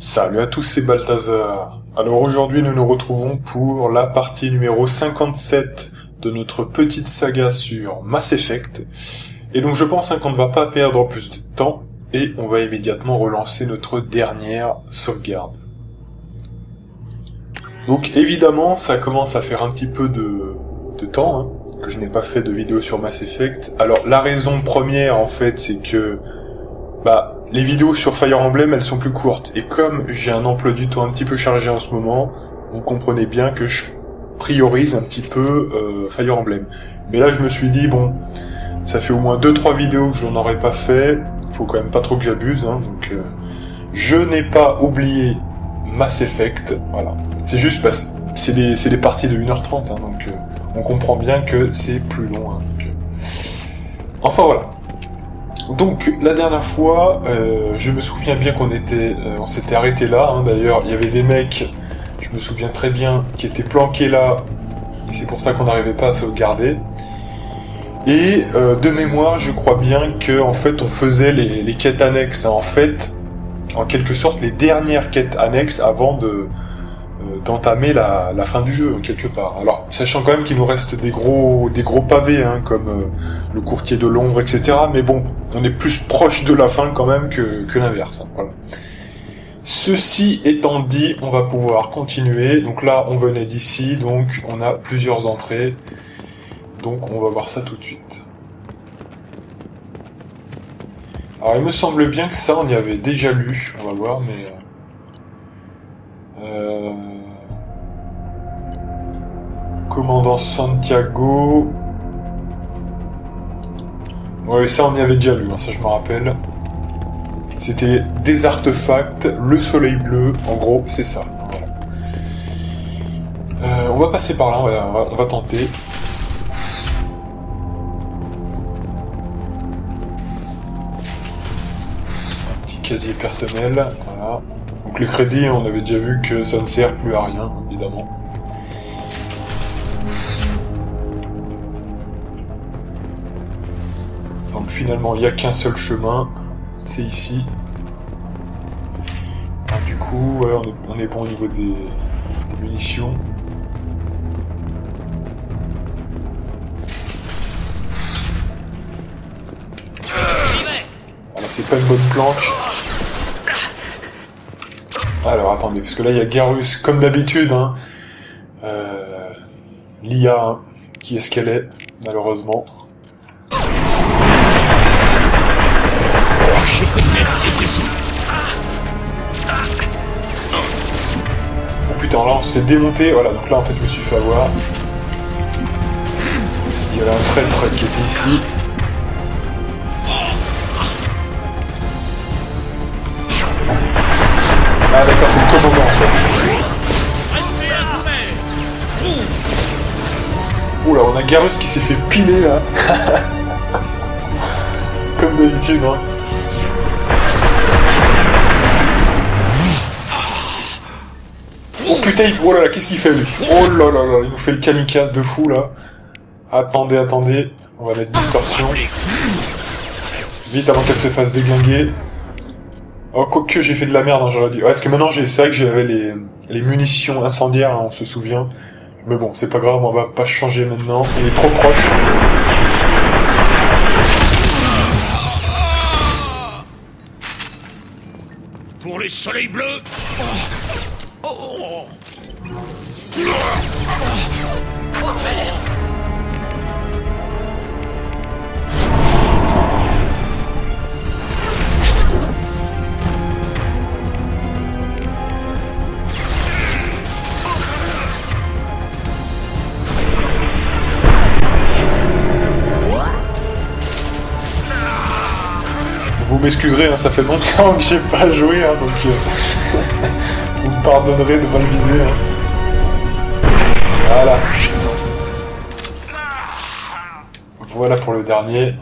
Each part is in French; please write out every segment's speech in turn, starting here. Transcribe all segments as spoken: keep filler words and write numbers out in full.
Salut à tous, c'est Balthazar. Alors aujourd'hui nous nous retrouvons pour la partie numéro cinquante-sept de notre petite saga sur Mass Effect. Et donc je pense hein, qu'on ne va pas perdre plus de temps et on va immédiatement relancer notre dernière sauvegarde. Donc évidemment ça commence à faire un petit peu de, de temps hein, que je n'ai pas fait de vidéo sur Mass Effect. Alors la raison première en fait c'est que bah les vidéos sur Fire Emblem, elles sont plus courtes. Et comme j'ai un emploi du temps un petit peu chargé en ce moment, vous comprenez bien que je priorise un petit peu euh, Fire Emblem. Mais là, je me suis dit, bon, ça fait au moins deux trois vidéos que je n'en aurais pas fait. Faut quand même pas trop que j'abuse. Hein, donc, euh, je n'ai pas oublié Mass Effect. Voilà. C'est juste, bah, c'est des, c'est des parties de une heure trente. Hein, donc, euh, on comprend bien que c'est plus long. Hein, donc, euh... Enfin, voilà. Donc la dernière fois, euh, je me souviens bien qu'on était, euh, on s'était arrêté là. Hein, d'ailleurs, il y avait des mecs, je me souviens très bien, qui étaient planqués là, et c'est pour ça qu'on n'arrivait pas à sauvegarder. Et euh, de mémoire, je crois bien que en fait, on faisait les, les quêtes annexes. Hein, en fait, en quelque sorte, les dernières quêtes annexes avant de euh, d'entamer la, la fin du jeu quelque part. Alors, sachant quand même qu'il nous reste des gros des gros pavés, hein, comme euh, le courtier de l'ombre, et cetera. Mais bon, on est plus proche de la fin quand même que, que l'inverse. Hein, voilà. Ceci étant dit, on va pouvoir continuer. Donc là, on venait d'ici, donc on a plusieurs entrées. Donc on va voir ça tout de suite. Alors il me semble bien que ça, on y avait déjà lu. On va voir, mais... Euh... Commandant Santiago... Ouais, ça on y avait déjà lu, hein, ça je me rappelle. C'était des artefacts, le soleil bleu, en gros, c'est ça. Voilà. Euh, on va passer par là, on va, on va, on va tenter. Un petit casier personnel, voilà. Donc les crédits, on avait déjà vu que ça ne sert plus à rien, évidemment. Donc finalement, il n'y a qu'un seul chemin, c'est ici. Alors, du coup, ouais, on, est, on est bon au niveau des, des munitions. Alors c'est pas une bonne planque. Alors attendez, parce que là il y a Garrus, comme d'habitude, hein. Euh, L'I A, hein, qui est ce qu'elle est, malheureusement. Oh putain, là on se fait démonter, voilà, donc là en fait je me suis fait avoir. Il y avait un traître qui était ici. Ah d'accord, c'est le commandant en fait. Oula, on a Garrus qui s'est fait piler là. Comme d'habitude, hein. Oh putain, il... oh là là, qu'est-ce qu'il fait lui? Oh là là là, il nous fait le kamikaze de fou là. Attendez, attendez, on va mettre distorsion. Vite avant qu'elle se fasse déglinguer. Oh, quoique j'ai fait de la merde, hein, j'aurais dit. Ouais, parce que maintenant, j'ai... c'est vrai que j'avais les... les munitions incendiaires, hein, on se souvient. Mais bon, c'est pas grave, on va pas changer maintenant. Il est trop proche. Pour les soleils bleus. Oh. Oh. Vous m'excuserez, hein, ça fait longtemps que j'ai pas joué, hein, donc euh... vous me pardonnerez de mal viser. Hein. Voilà. Voilà pour le dernier.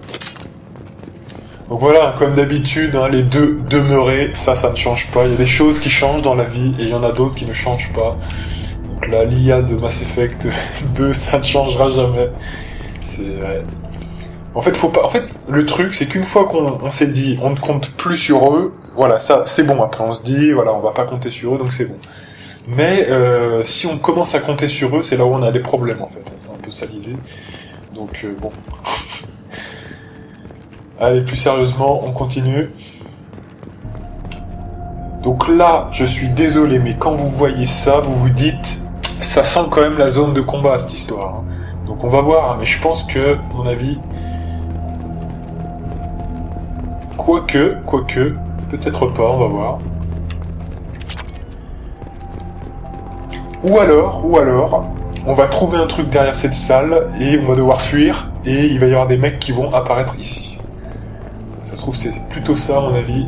Donc voilà, comme d'habitude, hein, les deux demeurés, ça, ça ne change pas. Il y a des choses qui changent dans la vie et il y en a d'autres qui ne changent pas. Donc là, l'I A de Mass Effect deux, ça ne changera jamais. C'est... Ouais. En fait, faut pas. En fait, le truc, c'est qu'une fois qu'on on s'est dit, on ne compte plus sur eux, voilà, ça c'est bon. Après on se dit, voilà, on va pas compter sur eux, donc c'est bon. Mais euh, si on commence à compter sur eux, c'est là où on a des problèmes en fait. C'est un peu ça l'idée. Donc euh, bon. Allez, plus sérieusement, on continue. Donc là, je suis désolé, mais quand vous voyez ça, vous vous dites, ça sent quand même la zone de combat cette histoire. Donc on va voir, hein, mais je pense que, à mon avis, quoique, quoique, peut-être pas, on va voir. Ou alors, ou alors, on va trouver un truc derrière cette salle et on va devoir fuir et il va y avoir des mecs qui vont apparaître ici. Ça se trouve c'est plutôt ça à mon avis.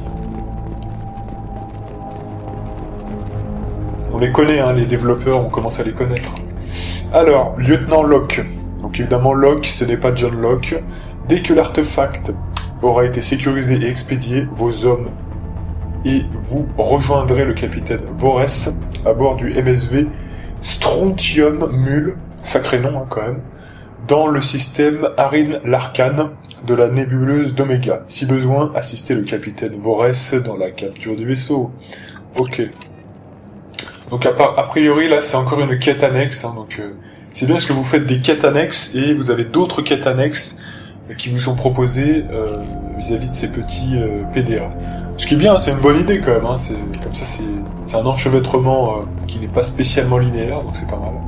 On les connaît, hein, les développeurs, on commence à les connaître. Alors, lieutenant Locke. Donc évidemment Locke, ce n'est pas John Locke. Dès que l'artefact aura été sécurisé et expédié, vos hommes et vous rejoindrez le capitaine Vores à bord du M S V Strontium Mule, sacré nom hein, quand même, dans le système Arin Larkan de la nébuleuse d'Oméga. Si besoin, assistez le capitaine Vores dans la capture du vaisseau. Ok. Donc a, a priori là c'est encore une quête annexe, hein, donc euh, c'est bien parce que vous faites des quêtes annexes et vous avez d'autres quêtes annexes euh, qui vous sont proposées euh, vis-à-vis de ces petits euh, P D A. Ce qui est bien, c'est une bonne idée quand même, hein, c'est comme ça c'est c'est un enchevêtrement euh, qui n'est pas spécialement linéaire, donc c'est pas mal.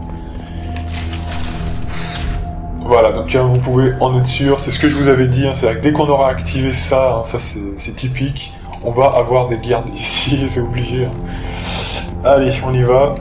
Voilà, donc hein, vous pouvez en être sûr, c'est ce que je vous avais dit, hein, c'est vrai que dès qu'on aura activé ça, hein, ça c'est typique, on va avoir des guerres ici, c'est obligé. Hein. Allez, on y va.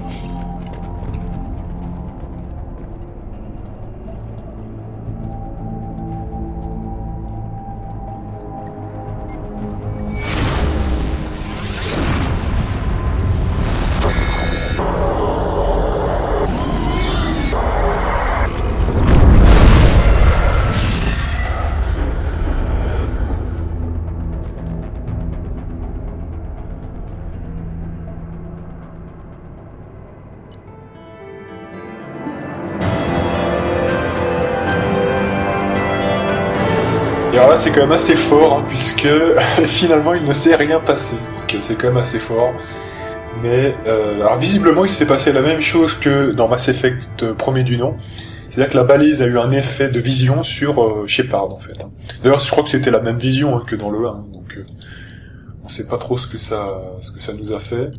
Et alors là c'est quand même assez fort, hein, puisque finalement il ne s'est rien passé, donc c'est quand même assez fort. Mais euh, alors visiblement il s'est passé la même chose que dans Mass Effect premier du nom, c'est-à-dire que la balise a eu un effet de vision sur euh, Shepard en fait. Hein. D'ailleurs je crois que c'était la même vision hein, que dans le un, donc euh, on sait pas trop ce que ça, ce que ça nous a fait.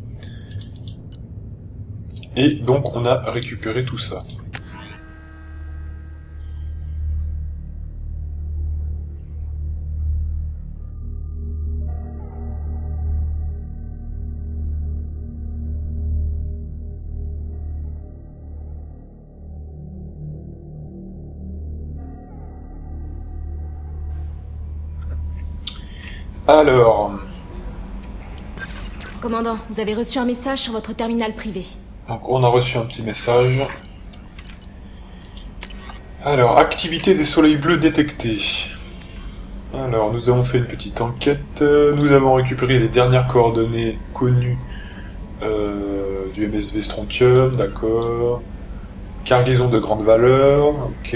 Et donc on a récupéré tout ça. Alors... Commandant, vous avez reçu un message sur votre terminal privé. Donc on a reçu un petit message. Alors, activité des soleils bleus détectée. Alors, nous avons fait une petite enquête. Nous avons récupéré les dernières coordonnées connues euh, du M S V Strontium, d'accord. Cargaison de grande valeur, ok.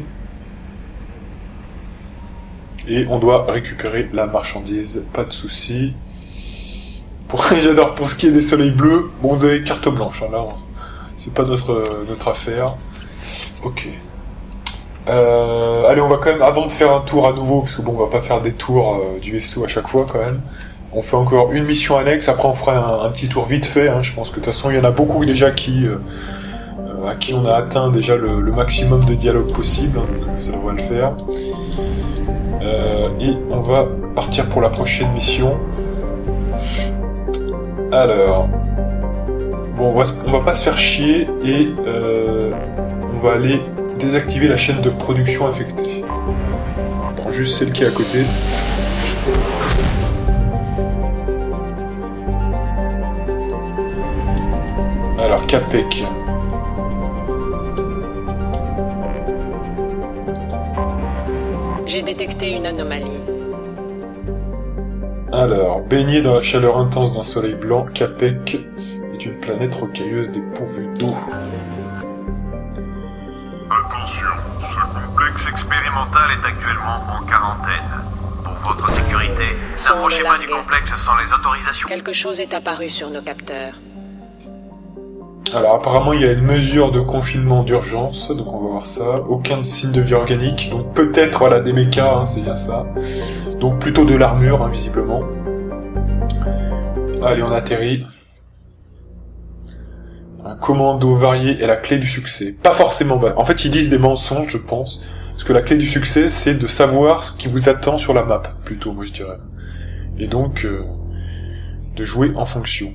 Et on doit récupérer la marchandise, pas de souci. Pour, j'adore, pour ce qui est des soleils bleus, bon vous avez carte blanche, hein, là, c'est pas notre, notre affaire. Ok. Euh, allez, on va quand même, avant de faire un tour à nouveau, parce que bon, on va pas faire des tours euh, du vaisseau à chaque fois quand même. On fait encore une mission annexe, après on fera un, un petit tour vite fait, hein, je pense que de toute façon il y en a beaucoup déjà qui... Euh, à qui on a atteint déjà le, le maximum de dialogue possible, hein, donc ça devrait le faire. Euh, et on va partir pour la prochaine mission. Alors, bon, on va, on va pas se faire chier et euh, on va aller désactiver la chaîne de production affectée. On prend juste celle qui est à côté. Alors, Capec. J'ai détecté une anomalie. Alors, baigné dans la chaleur intense d'un soleil blanc, Capec est une planète rocailleuse dépourvue d'eau. Attention, ce complexe expérimental est actuellement en quarantaine. Pour votre sécurité, sonde N'approchez pas du larguée. complexe sans les autorisations. Quelque chose est apparu sur nos capteurs. Alors apparemment il y a une mesure de confinement d'urgence, donc on va voir ça. Aucun signe de vie organique, donc peut-être voilà des mechas, hein, c'est bien ça. Donc plutôt de l'armure, hein, visiblement. Allez, on atterrit. Un commando varié est la clé du succès. Pas forcément, bah, en fait ils disent des mensonges, je pense. Parce que la clé du succès, c'est de savoir ce qui vous attend sur la map, plutôt, moi je dirais. Et donc, euh, de jouer en fonction.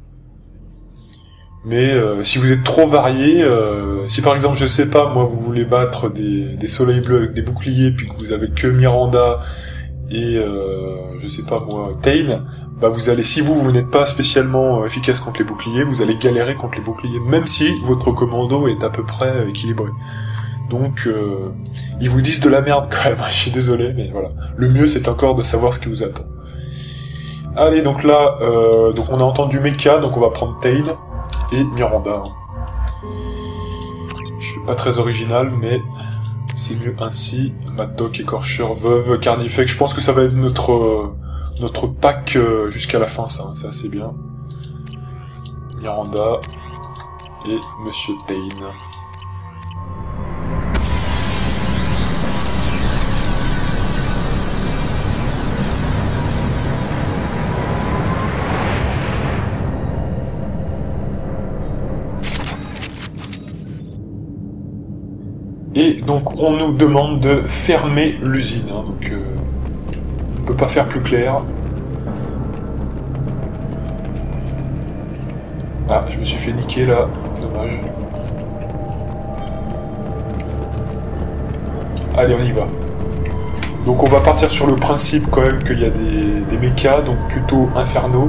Mais euh, si vous êtes trop varié, euh, si par exemple, je sais pas, moi vous voulez battre des, des soleils bleus avec des boucliers, puis que vous avez que Miranda et, euh, je sais pas moi, Tain, bah vous allez, si vous, vous n'êtes pas spécialement efficace contre les boucliers, vous allez galérer contre les boucliers, même si votre commando est à peu près équilibré. Donc, euh, ils vous disent de la merde quand même, je suis désolé, mais voilà. Le mieux, c'est encore de savoir ce qui vous attend. Allez, donc là, euh, donc on a entendu Mecha, donc on va prendre Tain et Miranda. Je suis pas très original, mais c'est mieux ainsi. Maddock, Écorcheur, Veuve, Carnifex, je pense que ça va être notre, euh, notre pack euh, jusqu'à la fin, ça, c'est assez bien. Miranda et Monsieur Tain. Et donc on nous demande de fermer l'usine, hein, donc euh, on peut pas faire plus clair. Ah, je me suis fait niquer là, dommage. Allez, on y va. Donc on va partir sur le principe quand même qu'il y a des, des mechas, donc plutôt infernaux.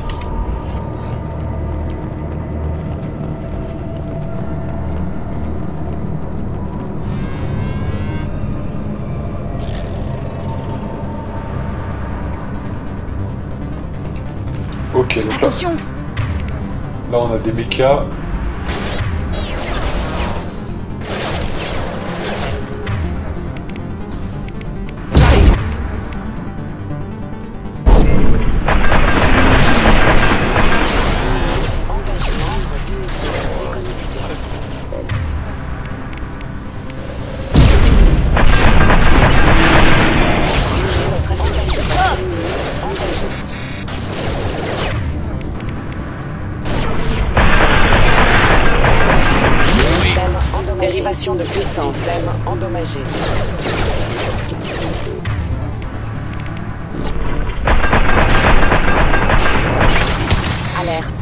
Ok, donc là, Attention! là on a des mechas. Dérivation de puissance. Système endommagé. Alerte.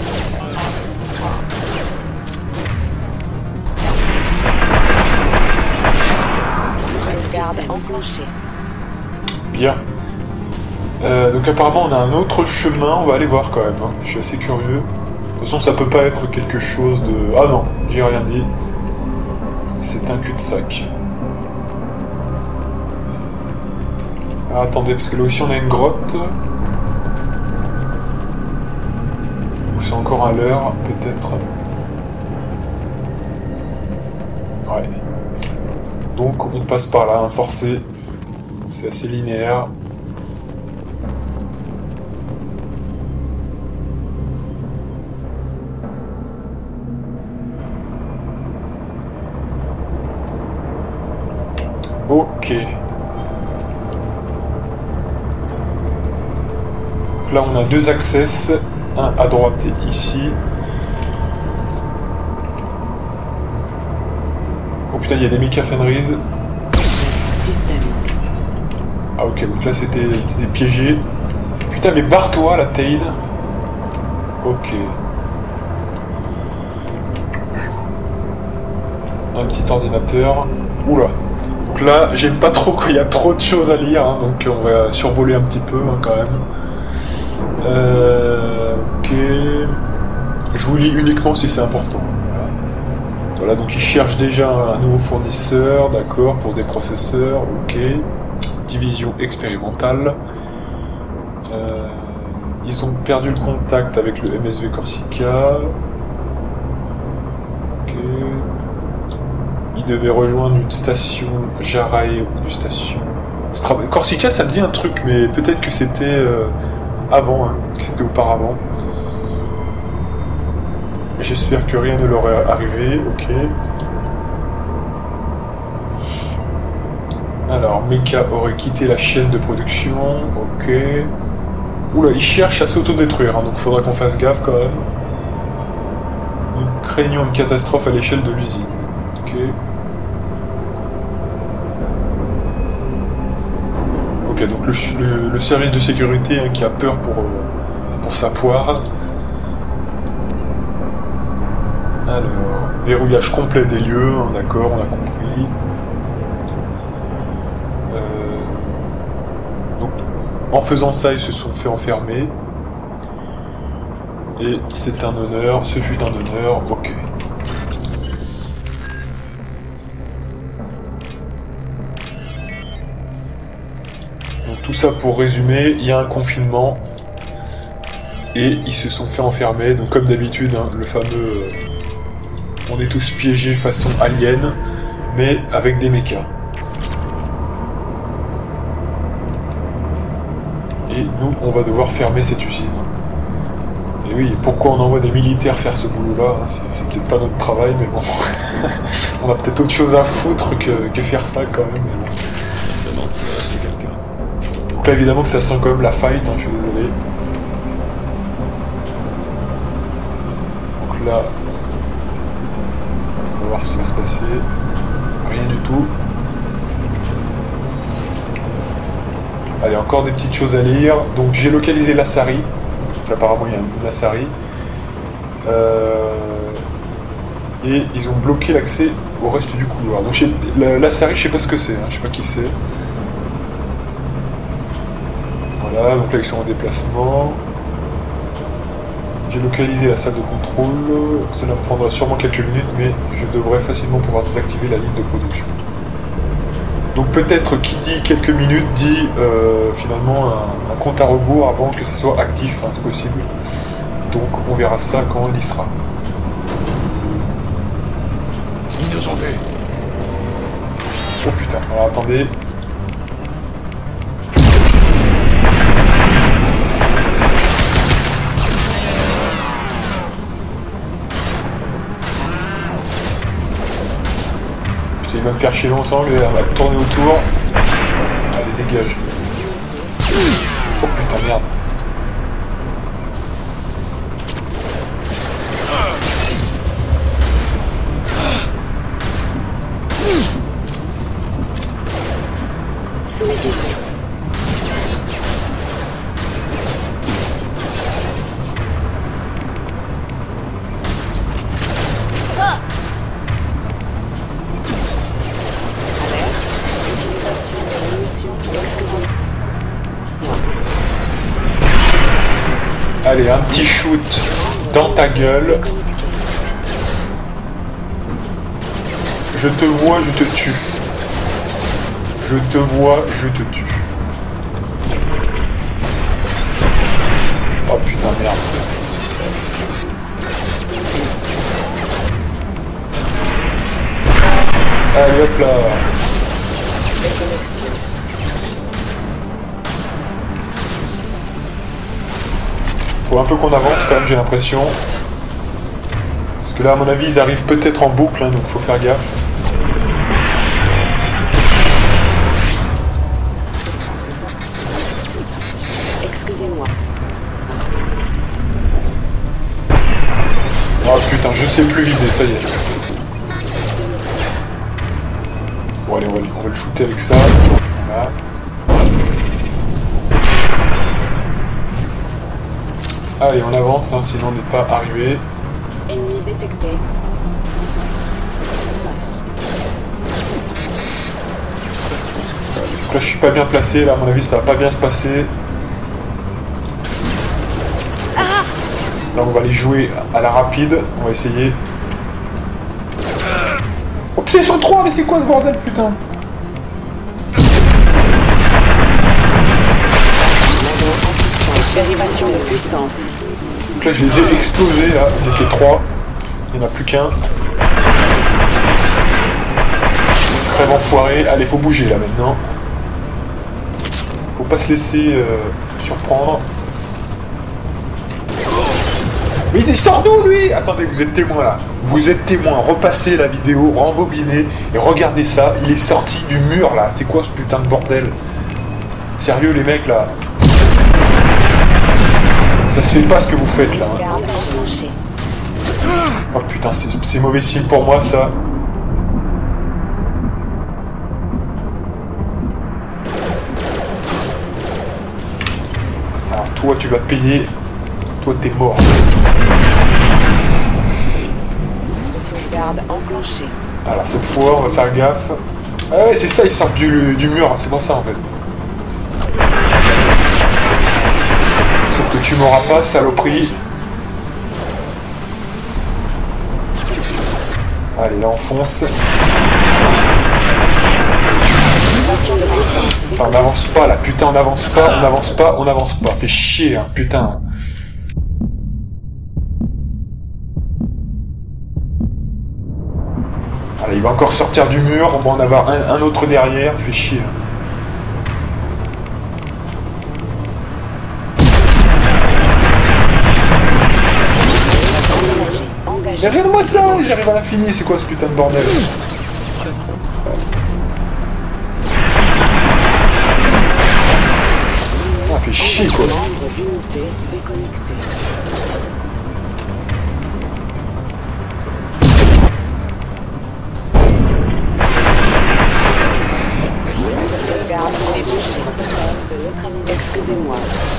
Sauvegarde enclenchée. Bien. Euh, donc apparemment on a un autre chemin, on va aller voir quand même, hein. Je suis assez curieux. De toute façon ça peut pas être quelque chose de... Ah non, j'ai rien dit. C'est un cul-de-sac. Ah, attendez, parce que là aussi on a une grotte. C'est encore à l'heure, peut-être. Ouais. Donc on passe par là, hein, forcé. C'est assez linéaire. Ok. Là on a deux access, un à droite et ici. Oh putain, il y a des Mika Fenris. Système. Ah ok, donc là c'était piégé. Putain, mais barre-toi la Tain. Ok. Un petit ordinateur. Oula. Donc là, j'aime pas trop quand il y a trop de choses à lire, hein, donc on va survoler un petit peu hein, quand même. Euh, ok. Je vous lis uniquement si c'est important. Voilà. Voilà, donc ils cherchent déjà un nouveau fournisseur, d'accord, pour des processeurs, ok. Division expérimentale. Euh, ils ont perdu le contact avec le M S V Corsica. Ok. Ils devaient rejoindre une station Jarae, une station Stra... Corsica, ça me dit un truc, mais peut-être que c'était euh, avant, hein, que c'était auparavant. J'espère que rien ne leur est arrivé, ok. Alors, Mecha aurait quitté la chaîne de production, ok. Oula, il cherche à s'autodétruire, hein, donc faudra qu'on fasse gaffe quand même. Nous craignons une catastrophe à l'échelle de l'usine, ok. Ok, donc le, le, le service de sécurité hein, qui a peur pour, euh, pour sa poire. Alors, verrouillage complet des lieux, hein, d'accord, on a compris. Euh, donc, en faisant ça, ils se sont fait enfermer. Et c'est un honneur, ce fut un honneur, ok. Donc tout ça pour résumer, il y a un confinement. Et ils se sont fait enfermer, donc comme d'habitude, hein, le fameux... Euh, on est tous piégés façon alien, mais avec des mechas. Et nous, on va devoir fermer cette usine. Et oui, pourquoi on envoie des militaires faire ce boulot-là, hein, c'est peut-être pas notre travail, mais bon... on a peut-être autre chose à foutre que, que faire ça quand même, mais bon. Donc là, évidemment que ça sent quand même la fight, hein, je suis désolé. Donc là... on va voir ce qui va se passer. Rien du tout. Allez, encore des petites choses à lire. Donc j'ai localisé l'Assari. Donc apparemment il y a un Assari. Euh... Et ils ont bloqué l'accès au reste du couloir. Donc l'Assari, je sais pas ce que c'est, hein. Je sais pas qui c'est. Voilà, donc là ils sont en déplacement. J'ai localisé la salle de contrôle. Cela me prendra sûrement quelques minutes, mais je devrais facilement pouvoir désactiver la ligne de production. Donc peut-être qui dit quelques minutes dit euh, finalement un, un compte à rebours avant que ce soit actif, hein, c'est possible. Donc on verra ça quand on y sera. Ils nous ont vus. Oh putain, alors attendez. Il va me faire chier longtemps, lui, on va tourner autour. Allez, dégage. Oh putain, merde. Allez, un petit shoot dans ta gueule. Je te vois, je te tue. Je te vois, je te tue. Oh putain, merde. Allez, hop là. Faut un peu qu'on avance quand même, j'ai l'impression. Parce que là, à mon avis, ils arrivent peut-être en boucle, hein, donc faut faire gaffe. Excusez-moi. Oh putain, je sais plus viser, ça y est. Bon allez, on va, on va le shooter avec ça. Voilà. Allez, on avance, hein, sinon on n'est pas arrivé. Ennemi détecté. Donc là, je suis pas bien placé, là, à mon avis, ça va pas bien se passer. Là, on va aller jouer à la rapide, on va essayer. Oh putain, ils sont trois, mais c'est quoi ce bordel, putain? Dérivation de puissance. Donc là, je les ai explosés, là, ils étaient trois. Il n'y en a plus qu'un. Crève enfoiré. Allez, faut bouger, là, maintenant. pas se laisser euh, surprendre. Mais il sort d'où lui? Attendez, vous êtes témoin là. Vous êtes témoin. Repassez la vidéo, rembobinez et regardez ça. Il est sorti du mur là. C'est quoi ce putain de bordel? Sérieux les mecs là? Ça se fait pas ce que vous faites là. Oh putain, c'est mauvais signe pour moi ça. Alors toi tu vas payer. Toi t'es mort. Sauvegarde enclenchée. Alors cette fois on va faire gaffe. Ah ouais c'est ça, ils sortent du, du mur, c'est pour ça en fait. Sauf que tu m'auras pas, saloperie. Allez là on fonce. Enfin, on n'avance pas là, putain on n'avance pas, on n'avance pas, on n'avance pas. Fait chier hein, putain. Allez, il va encore sortir du mur, on va en avoir un, un autre derrière, fait chier. Mais regarde-moi ça, j'arrive à l'infini, c'est quoi ce putain de bordel? Ah, fait chier quoi. Excusez-moi.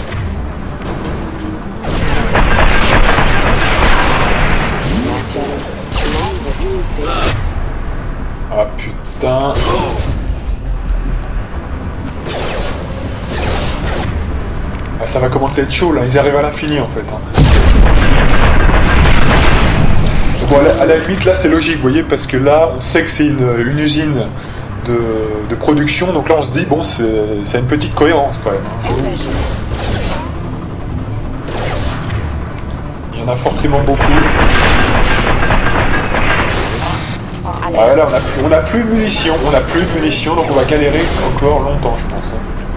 Ah putain. Ah, ça va commencer à être chaud là, ils arrivent à l'infini en fait. Hein. Bon, à la, à la limite là c'est logique, vous voyez, parce que là on sait que c'est une, une usine de, de production, donc là on se dit bon c'est une petite cohérence quand même. Hein. Il y en a forcément beaucoup. Ah là on a, plus, on a plus de munitions, on a plus de munitions, donc on va galérer encore longtemps je pense.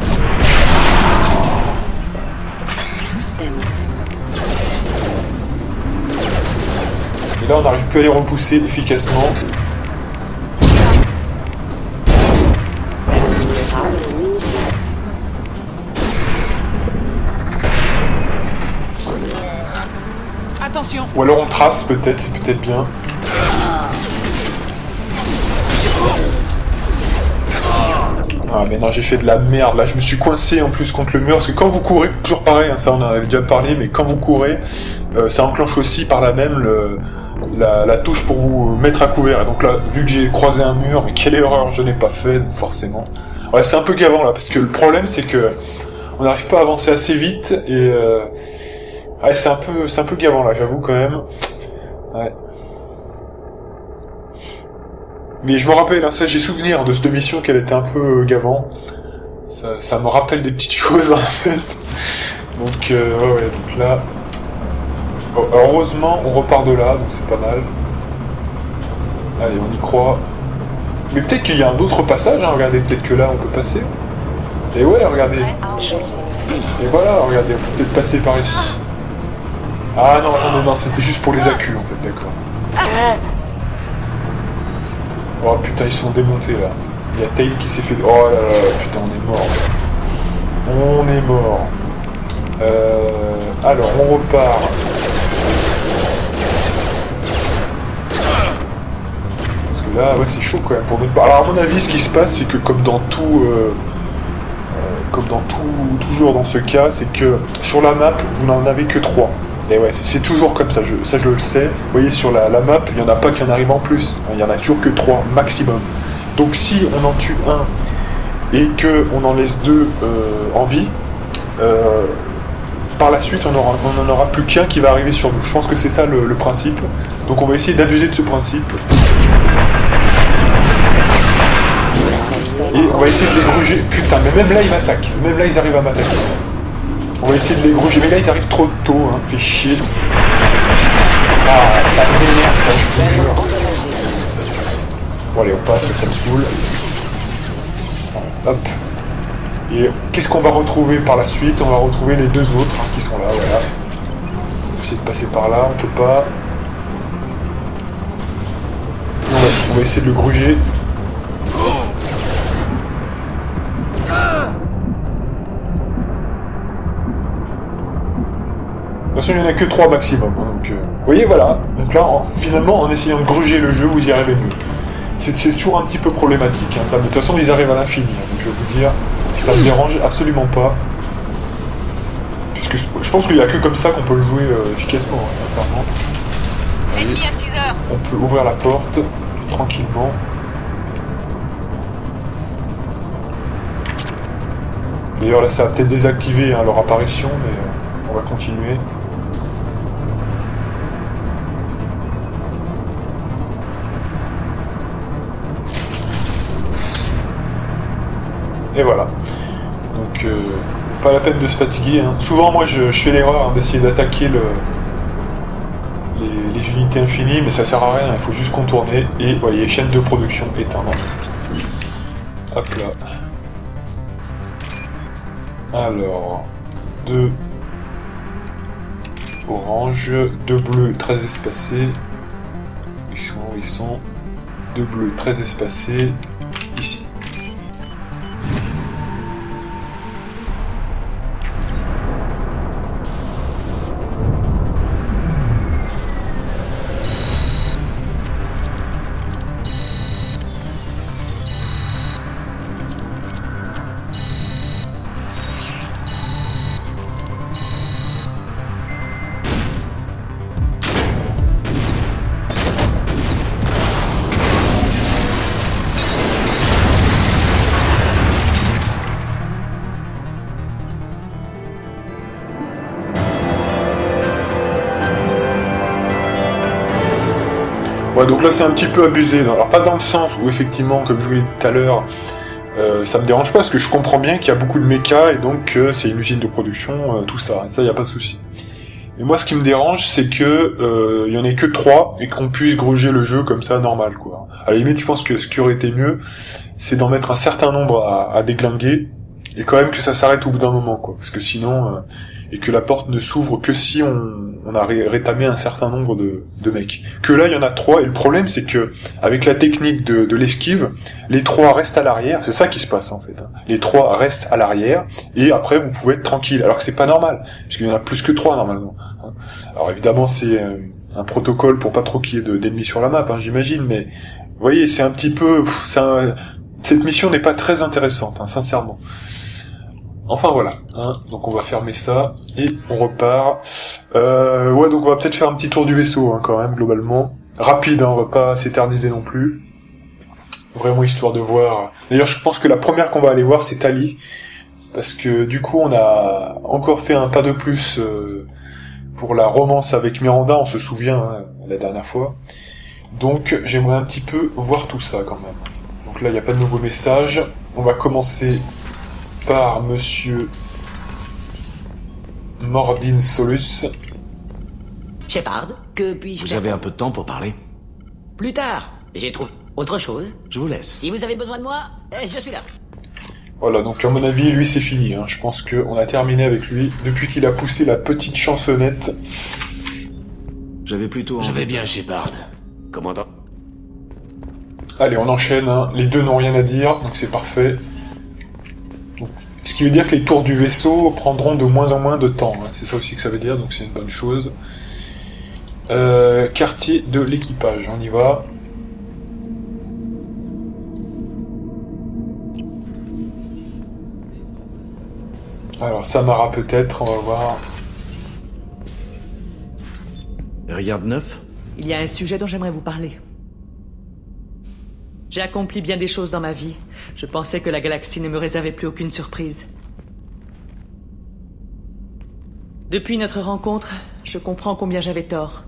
Et là on n'arrive plus à les repousser efficacement. Attention. Ou alors on trace peut-être, c'est peut-être bien. Ah mais non j'ai fait de la merde là, je me suis coincé en plus contre le mur, parce que quand vous courez, toujours pareil, hein, ça on en avait déjà parlé, mais quand vous courez, euh, ça enclenche aussi par là même le, la, la touche pour vous mettre à couvert, et donc là, vu que j'ai croisé un mur, mais quelle erreur je n'ai pas fait, donc forcément. Ouais c'est un peu gavant là, parce que le problème c'est que on n'arrive pas à avancer assez vite, et euh, ouais c'est un peu, c'est un peu gavant là, j'avoue quand même. Ouais. Mais je me rappelle, hein, ça j'ai souvenir de cette mission qu'elle était un peu euh, gavant. Ça, ça me rappelle des petites choses en fait. Donc euh, ouais, ouais, donc là... Oh, heureusement on repart de là, donc c'est pas mal. Allez, on y croit. Mais peut-être qu'il y a un autre passage, hein, regardez, peut-être que là on peut passer. Et ouais, regardez. Et voilà, regardez, on peut peut-être passer par ici. Ah non, attendez, non, c'était juste pour les accus en fait, d'accord. Oh putain, ils sont démontés là. Il y a Tail qui s'est fait... Oh là là, putain, on est mort. On est mort. Euh... Alors, on repart. Parce que là, ouais, c'est chaud quand même pour notre... Alors, à mon avis, ce qui se passe, c'est que comme dans tout... Euh... Comme dans tout... Toujours dans ce cas, c'est que sur la map, vous n'en avez que trois. Et ouais, c'est toujours comme ça, je, ça je le sais. Vous voyez, sur la, la map, il n'y en a pas qui en arrive en plus. Il y en a toujours que trois, maximum. Donc si on en tue un et qu'on en laisse deux euh, en vie, euh, par la suite, on n'en aura plus qu'un qui va arriver sur nous. Je pense que c'est ça le, le principe. Donc on va essayer d'abuser de ce principe. Et on va essayer de les gruger. Putain, mais même là, ils m'attaquent. Même là, ils arrivent à m'attaquer. On va essayer de les gruger, mais là ils arrivent trop tôt, hein, fait chier. Ah, ça m'énerve ça, je vous jure. Bon allez, on passe, ça me saoule. Hop. Et qu'est-ce qu'on va retrouver par la suite? On va retrouver les deux autres hein, qui sont là, voilà. On va essayer de passer par là, on peut pas. On va, on va essayer de le gruger. De toute façon, il n'y en a que trois maximum. Hein, donc, euh, vous voyez, voilà. Donc là, en, finalement, en essayant de gruger le jeu, vous y arrivez mieux. C'est toujours un petit peu problématique. Hein, ça, de toute façon, ils arrivent à l'infini. Hein, donc je vais vous dire, ça me dérange absolument pas. Puisque je pense qu'il n'y a que comme ça qu'on peut le jouer euh, efficacement, hein, sincèrement. Ennemi à six heures. On peut ouvrir la porte tranquillement. D'ailleurs, là, ça va peut-être désactiver hein, leur apparition, mais euh, on va continuer. Et voilà. Donc, euh, pas la peine de se fatiguer. Hein. Souvent, moi, je, je fais l'erreur hein, d'essayer d'attaquer le, les, les unités infinies, mais ça sert à rien. Il faut juste contourner. Et, vous voyez, chaîne de production éteindre. Hop là. Alors, deux orange, deux bleus très espacés. Ils sont où ils sont? Deux bleus très espacés. Ici. Ouais, donc là c'est un petit peu abusé. Alors pas dans le sens où effectivement, comme je vous l'ai dit tout à l'heure, euh, ça me dérange pas parce que je comprends bien qu'il y a beaucoup de méca et donc euh, c'est une usine de production, euh, tout ça. Et ça, y a pas de souci. Et moi, ce qui me dérange, c'est que euh, y en ait que trois et qu'on puisse gruger le jeu comme ça normal, quoi. À la limite, je pense que ce qui aurait été mieux, c'est d'en mettre un certain nombre à, à déglinguer et quand même que ça s'arrête au bout d'un moment, quoi. Parce que sinon, euh, et que la porte ne s'ouvre que si on, on a ré rétamé un certain nombre de, de mecs. Que là, il y en a trois, et le problème, c'est que avec la technique de, de l'esquive, les trois restent à l'arrière, c'est ça qui se passe, en fait. Hein. Les trois restent à l'arrière, et après, vous pouvez être tranquille, alors que c'est pas normal, parce qu'il y en a plus que trois, normalement. Hein. Alors évidemment, c'est euh, un protocole pour pas trop qu'il y ait d'ennemis sur la map, hein, j'imagine, mais, vous voyez, c'est un petit peu... Pff, un, cette mission n'est pas très intéressante, hein, sincèrement. Enfin voilà, hein, donc on va fermer ça, et on repart. Euh, ouais, donc on va peut-être faire un petit tour du vaisseau, hein, quand même, globalement. Rapide, hein, on va pas s'éterniser non plus. Vraiment histoire de voir... D'ailleurs, je pense que la première qu'on va aller voir, c'est Tali, parce que du coup, on a encore fait un pas de plus euh, pour la romance avec Miranda, on se souvient, hein, la dernière fois. Donc, j'aimerais un petit peu voir tout ça, quand même. Donc là, il n'y a pas de nouveaux messages. On va commencer... par Monsieur Mordin Solus. Shepard, que puis-je Vous avez un peu de temps pour parler? Plus tard, j'ai trouvé autre chose. Je vous laisse. Si vous avez besoin de moi, je suis là. Voilà, donc à mon avis, lui c'est fini. Hein. Je pense qu'on a terminé avec lui depuis qu'il a poussé la petite chansonnette. J'avais plutôt... Je vais bien, Shepard. Commandant. Allez, on enchaîne. Hein. Les deux n'ont rien à dire, donc c'est parfait. Donc, ce qui veut dire que les tours du vaisseau prendront de moins en moins de temps. Hein. C'est ça aussi que ça veut dire, donc c'est une bonne chose. Euh, quartier de l'équipage, on y va. Alors, Samara peut-être, on va voir. Rien de neuf? Il y a un sujet dont j'aimerais vous parler. J'ai accompli bien des choses dans ma vie. Je pensais que la galaxie ne me réservait plus aucune surprise. Depuis notre rencontre, je comprends combien j'avais tort.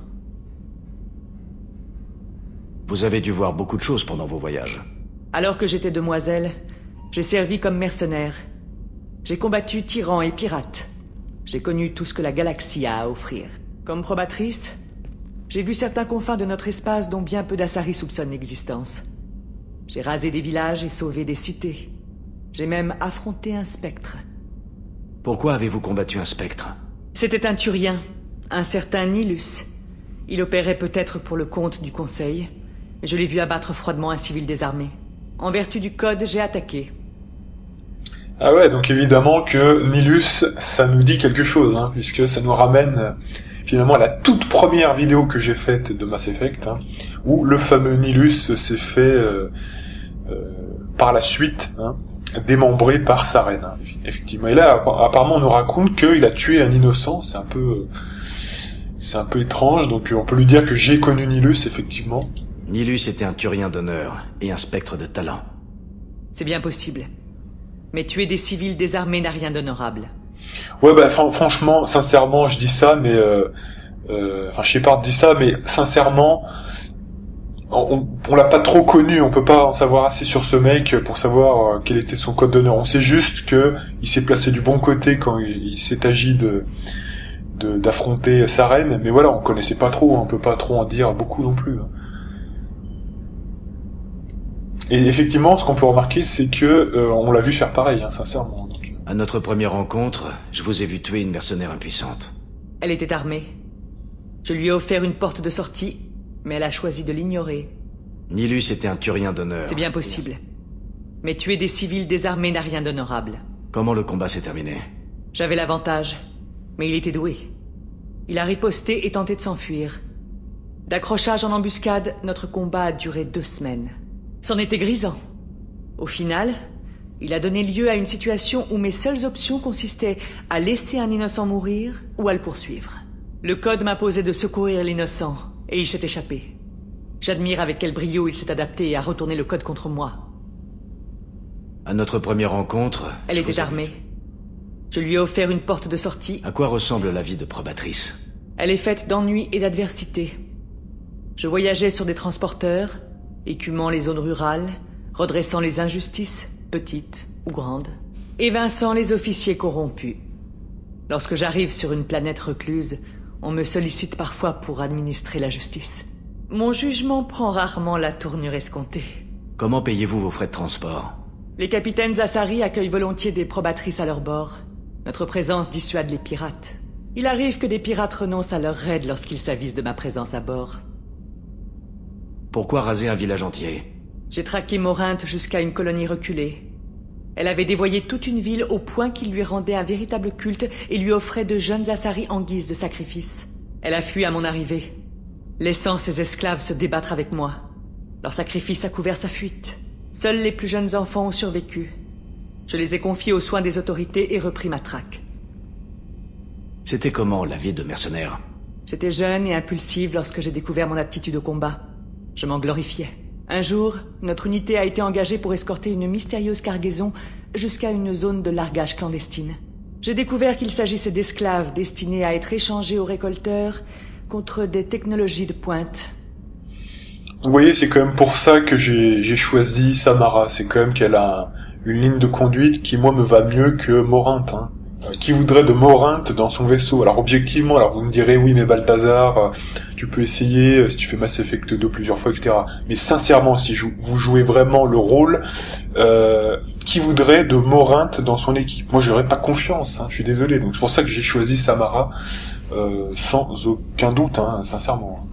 Vous avez dû voir beaucoup de choses pendant vos voyages. Alors que j'étais demoiselle, j'ai servi comme mercenaire. J'ai combattu tyrans et pirates. J'ai connu tout ce que la galaxie a à offrir. Comme probatrice, j'ai vu certains confins de notre espace dont bien peu d'Asari soupçonnent l'existence. J'ai rasé des villages et sauvé des cités. J'ai même affronté un spectre. Pourquoi avez-vous combattu un spectre? C'était un Turien, un certain Nilus. Il opérait peut-être pour le compte du Conseil. Je l'ai vu abattre froidement un civil désarmé. En vertu du code, j'ai attaqué. Ah ouais, donc évidemment que Nilus, ça nous dit quelque chose, hein, puisque ça nous ramène euh, finalement à la toute première vidéo que j'ai faite de Mass Effect, hein, où le fameux Nilus s'est fait euh, euh, par la suite hein, démembré par sa reine, hein, effectivement. Et là, apparemment, on nous raconte qu'il a tué un innocent. C'est un peu, euh, c'est un peu étrange. Donc, on peut lui dire que j'ai connu Nilus, effectivement. Nilus était un Turien d'honneur et un spectre de talent. C'est bien possible. Mais tuer des civils désarmés n'a rien d'honorable. Ouais, bah fr- franchement, sincèrement, je dis ça, mais euh, euh, enfin, Shepard dit ça, mais sincèrement, on, on l'a pas trop connu. On peut pas en savoir assez sur ce mec pour savoir euh, quel était son code d'honneur. On sait juste que il s'est placé du bon côté quand il, il s'est agi de, de d'affronter sa reine. Mais voilà, on connaissait pas trop. On peut pas trop en dire beaucoup non plus. Et effectivement, ce qu'on peut remarquer, c'est que euh, on l'a vu faire pareil, hein, sincèrement. Donc. À notre première rencontre, je vous ai vu tuer une mercenaire impuissante. Elle était armée. Je lui ai offert une porte de sortie, mais elle a choisi de l'ignorer. Nilus était un Turien d'honneur. C'est bien possible. Mais tuer des civils désarmés n'a rien d'honorable. Comment le combat s'est terminé? J'avais l'avantage, mais il était doué. Il a riposté et tenté de s'enfuir. D'accrochage en embuscade, notre combat a duré deux semaines. C'en était grisant. Au final, il a donné lieu à une situation où mes seules options consistaient à laisser un innocent mourir ou à le poursuivre. Le code m'imposait de secourir l'innocent, et il s'est échappé. J'admire avec quel brio il s'est adapté et a retourné le code contre moi. À notre première rencontre... Elle était armée. Je lui ai offert une porte de sortie. À quoi ressemble la vie de probatrice? Elle est faite d'ennui et d'adversité. Je voyageais sur des transporteurs, écumant les zones rurales, redressant les injustices, petites ou grandes, évinçant les officiers corrompus. Lorsque j'arrive sur une planète recluse, on me sollicite parfois pour administrer la justice. Mon jugement prend rarement la tournure escomptée. Comment payez-vous vos frais de transport? Les capitaines Asari accueillent volontiers des probatrices à leur bord. Notre présence dissuade les pirates. Il arrive que des pirates renoncent à leur raid lorsqu'ils s'avisent de ma présence à bord. Pourquoi raser un village entier? J'ai traqué Morinthe jusqu'à une colonie reculée. Elle avait dévoyé toute une ville au point qu'il lui rendait un véritable culte et lui offrait de jeunes Asari en guise de sacrifice. Elle a fui à mon arrivée, laissant ses esclaves se débattre avec moi. Leur sacrifice a couvert sa fuite. Seuls les plus jeunes enfants ont survécu. Je les ai confiés aux soins des autorités et repris ma traque. C'était comment la vie de mercenaire? J'étais jeune et impulsive lorsque j'ai découvert mon aptitude au combat. Je m'en glorifiais. Un jour, notre unité a été engagée pour escorter une mystérieuse cargaison jusqu'à une zone de largage clandestine. J'ai découvert qu'il s'agissait d'esclaves destinés à être échangés aux récolteurs contre des technologies de pointe. Vous voyez, c'est quand même pour ça que j'ai, j'ai choisi Samara. C'est quand même qu'elle a une ligne de conduite qui, moi, me va mieux que Morinthe, hein. Qui voudrait de Morinthe dans son vaisseau? Alors objectivement, alors vous me direz oui mais Balthazar, euh, tu peux essayer euh, si tu fais Mass Effect deux plusieurs fois, et cetera. Mais sincèrement, si jou- vous jouez vraiment le rôle, euh, qui voudrait de Morinthe dans son équipe? Moi, j'aurais pas confiance. Hein, je suis désolé. Donc c'est pour ça que j'ai choisi Samara, euh, sans aucun doute, hein, sincèrement.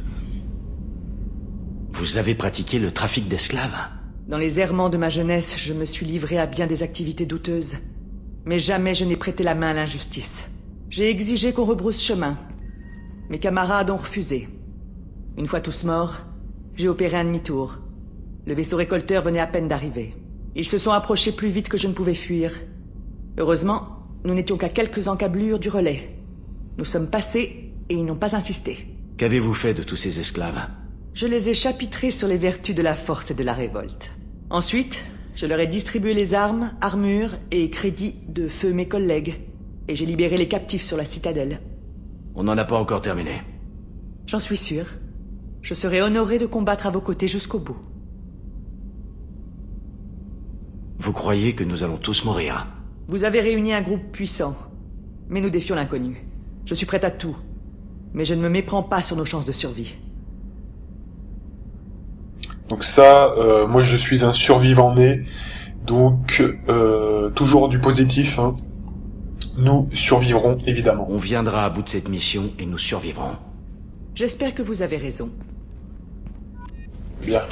Vous avez pratiqué le trafic d'esclaves? Dans les errements de ma jeunesse, je me suis livré à bien des activités douteuses. Mais jamais je n'ai prêté la main à l'injustice. J'ai exigé qu'on rebrousse chemin. Mes camarades ont refusé. Une fois tous morts, j'ai opéré un demi-tour. Le vaisseau récolteur venait à peine d'arriver. Ils se sont approchés plus vite que je ne pouvais fuir. Heureusement, nous n'étions qu'à quelques encablures du relais. Nous sommes passés et ils n'ont pas insisté. Qu'avez-vous fait de tous ces esclaves? Je les ai chapitrés sur les vertus de la force et de la révolte. Ensuite, je leur ai distribué les armes, armures et crédits de feu mes collègues. Et j'ai libéré les captifs sur la citadelle. On n'en a pas encore terminé. J'en suis sûr. Je serai honoré de combattre à vos côtés jusqu'au bout. Vous croyez que nous allons tous mourir? Vous avez réuni un groupe puissant. Mais nous défions l'inconnu. Je suis prêt à tout. Mais je ne me méprends pas sur nos chances de survie. Donc ça, euh, moi je suis un survivant né Donc, euh, toujours du positif, hein. Nous survivrons, évidemment. On viendra à bout de cette mission et nous survivrons. J'espère que vous avez raison. Bien.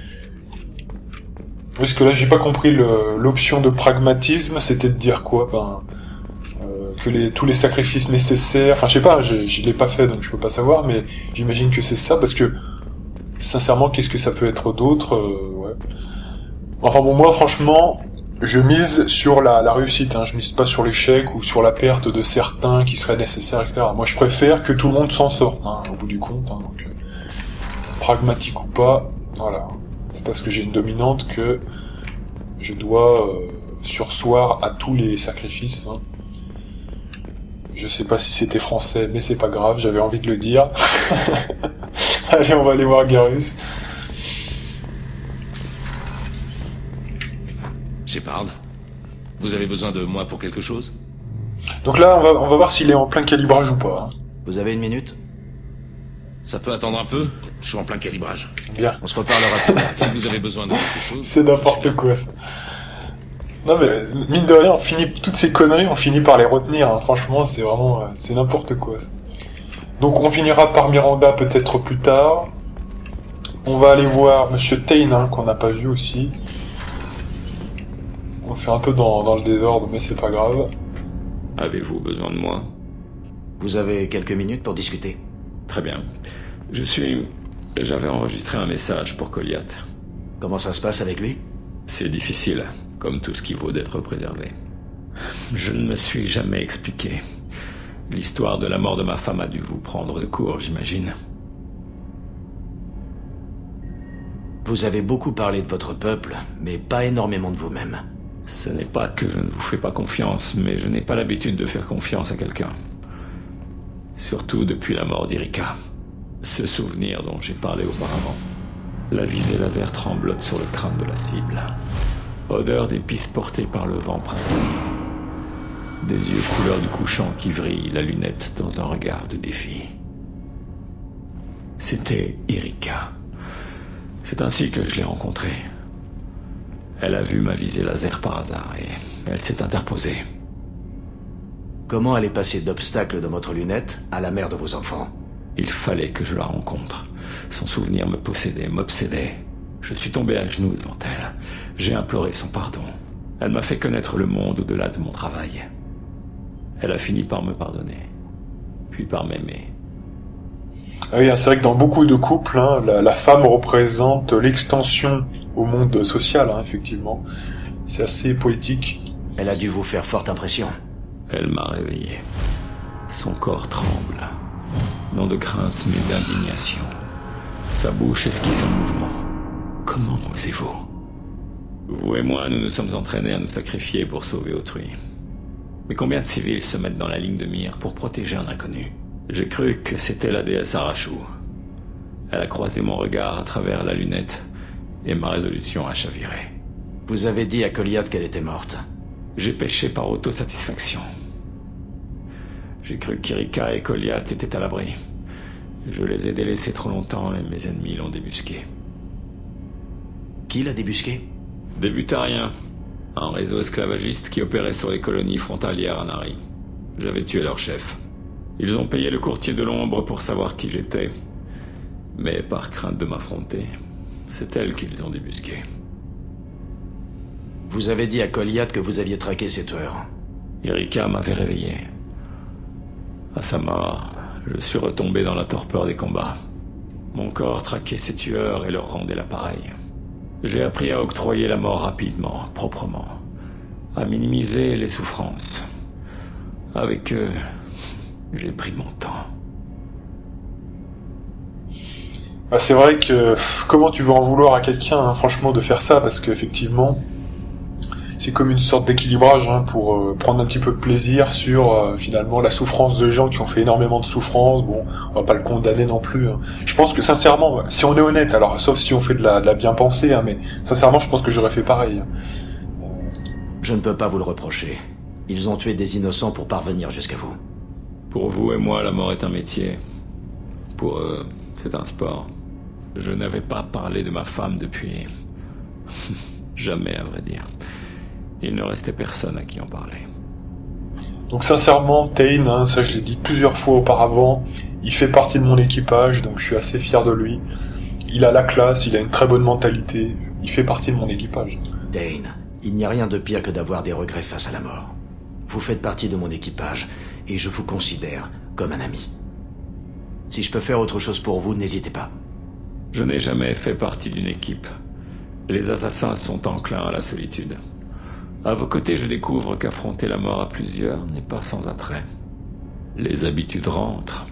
Parce que là, j'ai pas compris le- l'option de pragmatisme, c'était de dire quoi, ben, euh, que les, tous les sacrifices nécessaires, enfin, je sais pas, je, je l'ai pas fait, donc je peux pas savoir, mais j'imagine que c'est ça, parce que, sincèrement, qu'est-ce que ça peut être d'autre, euh, ouais. Enfin bon, moi, franchement, je mise sur la, la réussite, hein. Je mise pas sur l'échec ou sur la perte de certains qui seraient nécessaires, et cetera. Moi, je préfère que tout le monde s'en sorte, hein, au bout du compte, hein, donc, euh, pragmatique ou pas, voilà. C'est parce que j'ai une dominante que je dois euh, sursoir à tous les sacrifices, hein. Je sais pas si c'était français, mais c'est pas grave, j'avais envie de le dire. Allez, on va aller voir Garrus. Shepard, vous avez besoin de moi pour quelque chose? Donc là, on va, on va voir s'il est en plein calibrage ou pas, hein. Vous avez une minute? Ça peut attendre un peu? Je suis en plein calibrage. Bien. On se reparlera plus tard. Si vous avez besoin de quelque chose... C'est n'importe quoi, ça. Non mais, mine de rien, on finit, toutes ces conneries, on finit par les retenir, hein. Franchement, c'est vraiment, euh, c'est n'importe quoi, ça. Donc on finira par Miranda peut-être plus tard. On va aller voir Monsieur Tain, hein, qu'on n'a pas vu aussi. On fait un peu dans, dans le désordre, mais c'est pas grave. Avez-vous besoin de moi? Vous avez quelques minutes pour discuter. Très bien. Je suis... J'avais enregistré un message pour Goliath. Comment ça se passe avec lui? C'est difficile, comme tout ce qui vaut d'être préservé. Je ne me suis jamais expliqué. L'histoire de la mort de ma femme a dû vous prendre de court, j'imagine. Vous avez beaucoup parlé de votre peuple, mais pas énormément de vous-même. Ce n'est pas que je ne vous fais pas confiance, mais je n'ai pas l'habitude de faire confiance à quelqu'un. Surtout depuis la mort d'Erika. Ce souvenir dont j'ai parlé auparavant. La visée laser tremblote sur le crâne de la cible. Odeur d'épices portées par le vent printanier. Des yeux couleur du couchant qui vrillent, la lunette dans un regard de défi. C'était Erika. C'est ainsi que je l'ai rencontrée. Elle a vu ma visée laser par hasard et elle s'est interposée. Comment elle est passée d'obstacle de votre lunette à la mère de vos enfants? Il fallait que je la rencontre. Son souvenir me possédait, m'obsédait. Je suis tombé à genoux devant elle. J'ai imploré son pardon. Elle m'a fait connaître le monde au-delà de mon travail. Elle a fini par me pardonner, puis par m'aimer. Ah oui, c'est vrai que dans beaucoup de couples, hein, la, la femme représente l'extension au monde social, hein, effectivement. C'est assez poétique. Elle a dû vous faire forte impression. Elle m'a réveillé. Son corps tremble. Non de crainte, mais d'indignation. Sa bouche esquisse un mouvement. Comment osez-vous? Vous et moi, nous nous sommes entraînés à nous sacrifier pour sauver autrui. Mais combien de civils se mettent dans la ligne de mire pour protéger un inconnu? J'ai cru que c'était la déesse Arachou. Elle a croisé mon regard à travers la lunette, et ma résolution a chaviré. Vous avez dit à Goliath qu'elle était morte. J'ai péché par autosatisfaction. J'ai cru qu'Erika et Goliath étaient à l'abri. Je les ai délaissés trop longtemps et mes ennemis l'ont débusqué. Qui l'a débusqué? Des butariens. Un réseau esclavagiste qui opérait sur les colonies frontalières à Nari. J'avais tué leur chef. Ils ont payé le courtier de l'ombre pour savoir qui j'étais. Mais par crainte de m'affronter, c'est elle qu'ils ont débusqué. Vous avez dit à Goliath que vous aviez traqué ces tueurs. Erika m'avait réveillé. À sa mort, je suis retombé dans la torpeur des combats. Mon corps traquait ces tueurs et leur rendait l'appareil. J'ai appris à octroyer la mort rapidement, proprement. À minimiser les souffrances. Avec eux, j'ai pris mon temps. Bah, c'est vrai que pff, comment tu veux en vouloir à quelqu'un, hein, franchement, de faire ça, parce qu'effectivement, c'est comme une sorte d'équilibrage, hein, pour euh, prendre un petit peu de plaisir sur euh, finalement la souffrance de gens qui ont fait énormément de souffrance. Bon, on va pas le condamner non plus, hein. Je pense que sincèrement, si on est honnête, alors sauf si on fait de la, de la bien-pensée, hein, mais sincèrement, je pense que j'aurais fait pareil, hein. Je ne peux pas vous le reprocher. Ils ont tué des innocents pour parvenir jusqu'à vous. Pour vous et moi, la mort est un métier. Pour eux, c'est un sport. Je n'avais pas parlé de ma femme depuis... jamais, à vrai dire. Il ne restait personne à qui en parler. Donc sincèrement, Tain, hein, ça je l'ai dit plusieurs fois auparavant, il fait partie de mon équipage, donc je suis assez fier de lui. Il a la classe, il a une très bonne mentalité, il fait partie de mon équipage. Tain, il n'y a rien de pire que d'avoir des regrets face à la mort. Vous faites partie de mon équipage, et je vous considère comme un ami. Si je peux faire autre chose pour vous, n'hésitez pas. Je n'ai jamais fait partie d'une équipe. Les assassins sont enclins à la solitude. À vos côtés, je découvre qu'affronter la mort à plusieurs n'est pas sans attrait. Les habitudes rentrent.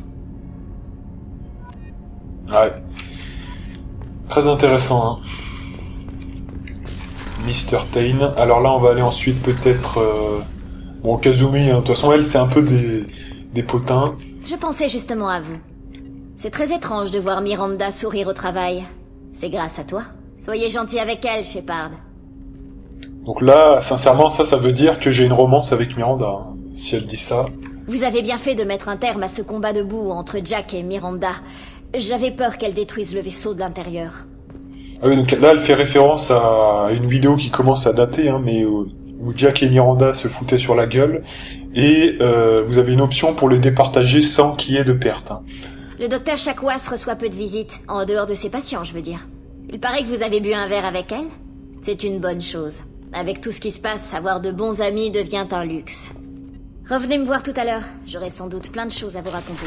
Ouais. Très intéressant, hein. Mister Tain. Alors là, on va aller ensuite peut-être... Euh... Bon, Kazumi, hein. De toute façon, elle, c'est un peu des... des potins. Je pensais justement à vous. C'est très étrange de voir Miranda sourire au travail. C'est grâce à toi. Soyez gentil avec elle, Shepard. Donc là, sincèrement, ça, ça veut dire que j'ai une romance avec Miranda, hein, si elle dit ça. Vous avez bien fait de mettre un terme à ce combat de boue entre Jack et Miranda. J'avais peur qu'elle détruise le vaisseau de l'intérieur. Ah oui, donc là, elle fait référence à une vidéo qui commence à dater, hein, mais où Jack et Miranda se foutaient sur la gueule, et euh, vous avez une option pour les départager sans qu'il y ait de perte. Hein. Le docteur Chakwas reçoit peu de visites, en dehors de ses patients, je veux dire. Il paraît que vous avez bu un verre avec elle. C'est une bonne chose. Avec tout ce qui se passe, avoir de bons amis devient un luxe. Revenez me voir tout à l'heure, j'aurai sans doute plein de choses à vous raconter.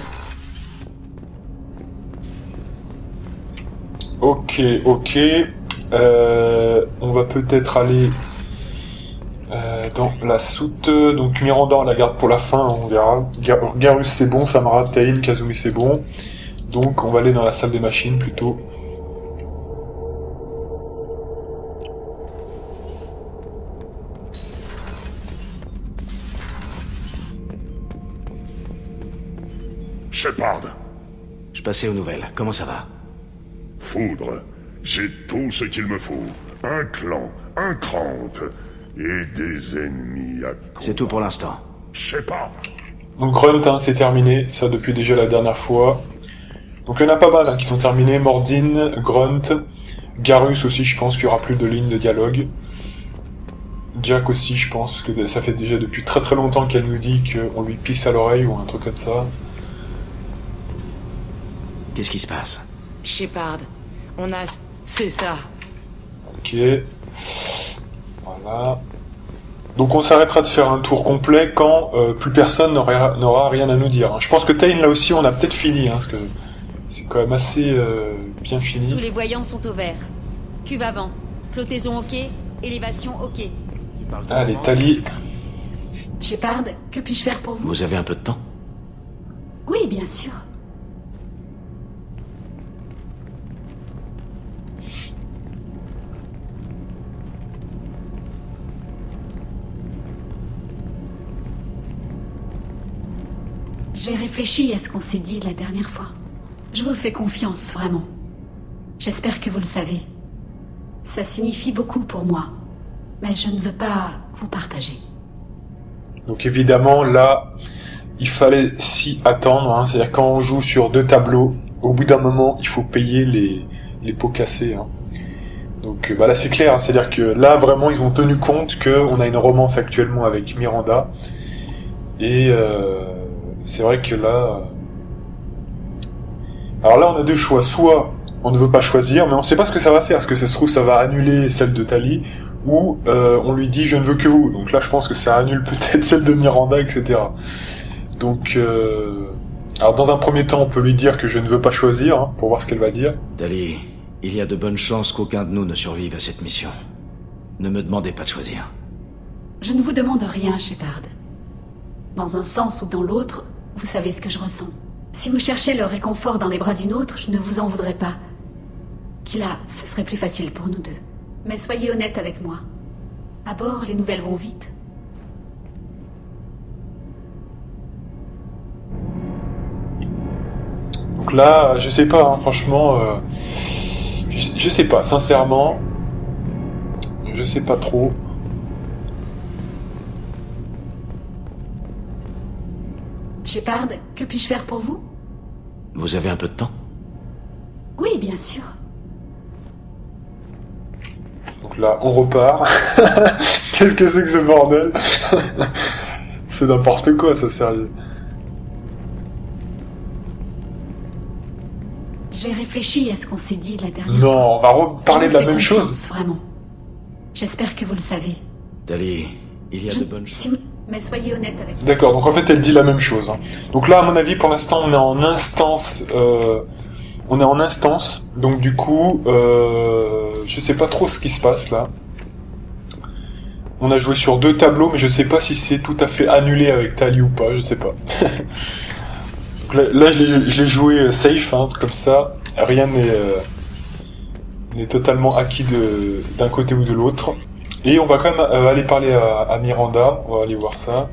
Ok, ok. Euh, on va peut-être aller euh, dans la soute. Donc Miranda, on la garde pour la fin, on verra. Gar Garrus, c'est bon, Samara, Tain, Kazumi, c'est bon. Donc on va aller dans la salle des machines plutôt. Shepard. Je passais aux nouvelles. Comment ça va? Foudre. J'ai tout ce qu'il me faut. Un clan, un crante, et des ennemis à combattre. C'est tout pour l'instant. Shepard. Donc Grunt, hein, c'est terminé. Ça depuis déjà la dernière fois. Donc il y en a pas mal hein, qui sont terminés. Mordin, Grunt, Garrus aussi, je pense qu'il y aura plus de lignes de dialogue. Jack aussi, je pense, parce que ça fait déjà depuis très très longtemps qu'elle nous dit qu'on lui pisse à l'oreille ou un truc comme ça. Qu'est-ce qui se passe? Shepard, on a... c'est ça. Ok. Voilà. Donc on s'arrêtera de faire un tour complet quand euh, plus personne n'aura rien à nous dire. Je pense que Tain, là aussi, on a peut-être fini, hein, parce que c'est quand même assez euh, bien fini. Tous les voyants sont au vert. Cuve avant. Flottaison ok. Élévation ok. Allez, Tali. Shepard, que puis-je faire pour vous? Vous avez un peu de temps? Oui, bien sûr. J'ai réfléchi à ce qu'on s'est dit la dernière fois. Je vous fais confiance, vraiment. J'espère que vous le savez. Ça signifie beaucoup pour moi. Mais je ne veux pas vous partager. Donc évidemment, là, il fallait s'y attendre. Hein. C'est-à-dire quand on joue sur deux tableaux, au bout d'un moment, il faut payer les, les pots cassés. Hein. Donc bah là, c'est clair. Hein. C'est-à-dire que là, vraiment, ils ont tenu compte qu'on a une romance actuellement avec Miranda. Et... Euh... c'est vrai que là... Alors là, on a deux choix. Soit on ne veut pas choisir, mais on ne sait pas ce que ça va faire. Est-ce que ça se trouve, ça va annuler celle de Tali, ou euh, on lui dit « je ne veux que vous ». Donc là, je pense que ça annule peut-être celle de Miranda, et cetera. Donc... Euh... Alors dans un premier temps, on peut lui dire que je ne veux pas choisir, hein, pour voir ce qu'elle va dire. Tali, il y a de bonnes chances qu'aucun de nous ne survive à cette mission. Ne me demandez pas de choisir. Je ne vous demande rien, Shepard. Dans un sens ou dans l'autre, vous savez ce que je ressens. Si vous cherchez le réconfort dans les bras d'une autre, je ne vous en voudrais pas. Kila, ce serait plus facile pour nous deux. Mais soyez honnête avec moi. À bord, les nouvelles vont vite. Donc là, je sais pas, hein, franchement... Euh, je, je sais pas, sincèrement... Je sais pas trop... Shepard, que puis-je faire pour vous? Vous avez un peu de temps? Oui, bien sûr. Donc là, on repart. Qu'est-ce que c'est que ce bordel? C'est n'importe quoi, ça, sérieux. J'ai réfléchi à ce qu'on s'est dit la dernière non, fois. Non, on va reparler de la même chose. Vraiment. J'espère que vous le savez. Tali, il y a Je... de bonnes choses. Si vous... Mais soyez honnête avec moi. D'accord, donc en fait elle dit la même chose. Hein. Donc là, à mon avis, pour l'instant, on est en instance... Euh... On est en instance, donc du coup, euh... je sais pas trop ce qui se passe là. On a joué sur deux tableaux, mais je sais pas si c'est tout à fait annulé avec Tali ou pas, je sais pas. Donc là, là, je l'ai joué safe, hein, comme ça. Rien n'est euh, n'est totalement acquis de d'un côté ou de l'autre. Et on va quand même euh, aller parler à, à Miranda, on va aller voir ça.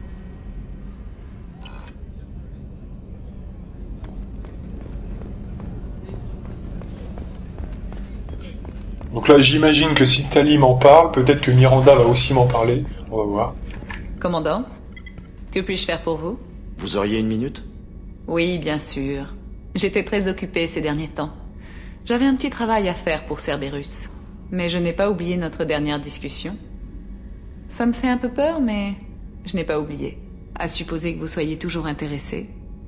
Donc là, j'imagine que si Tali m'en parle, peut-être que Miranda va aussi m'en parler. On va voir. Commandant, que puis-je faire pour vous? Vous auriez une minute? Oui, bien sûr. J'étais très occupée ces derniers temps. J'avais un petit travail à faire pour Cerberus. Mais je n'ai pas oublié notre dernière discussion. Ça me fait un peu peur, mais je n'ai pas oublié. À supposer que vous soyez toujours intéressé.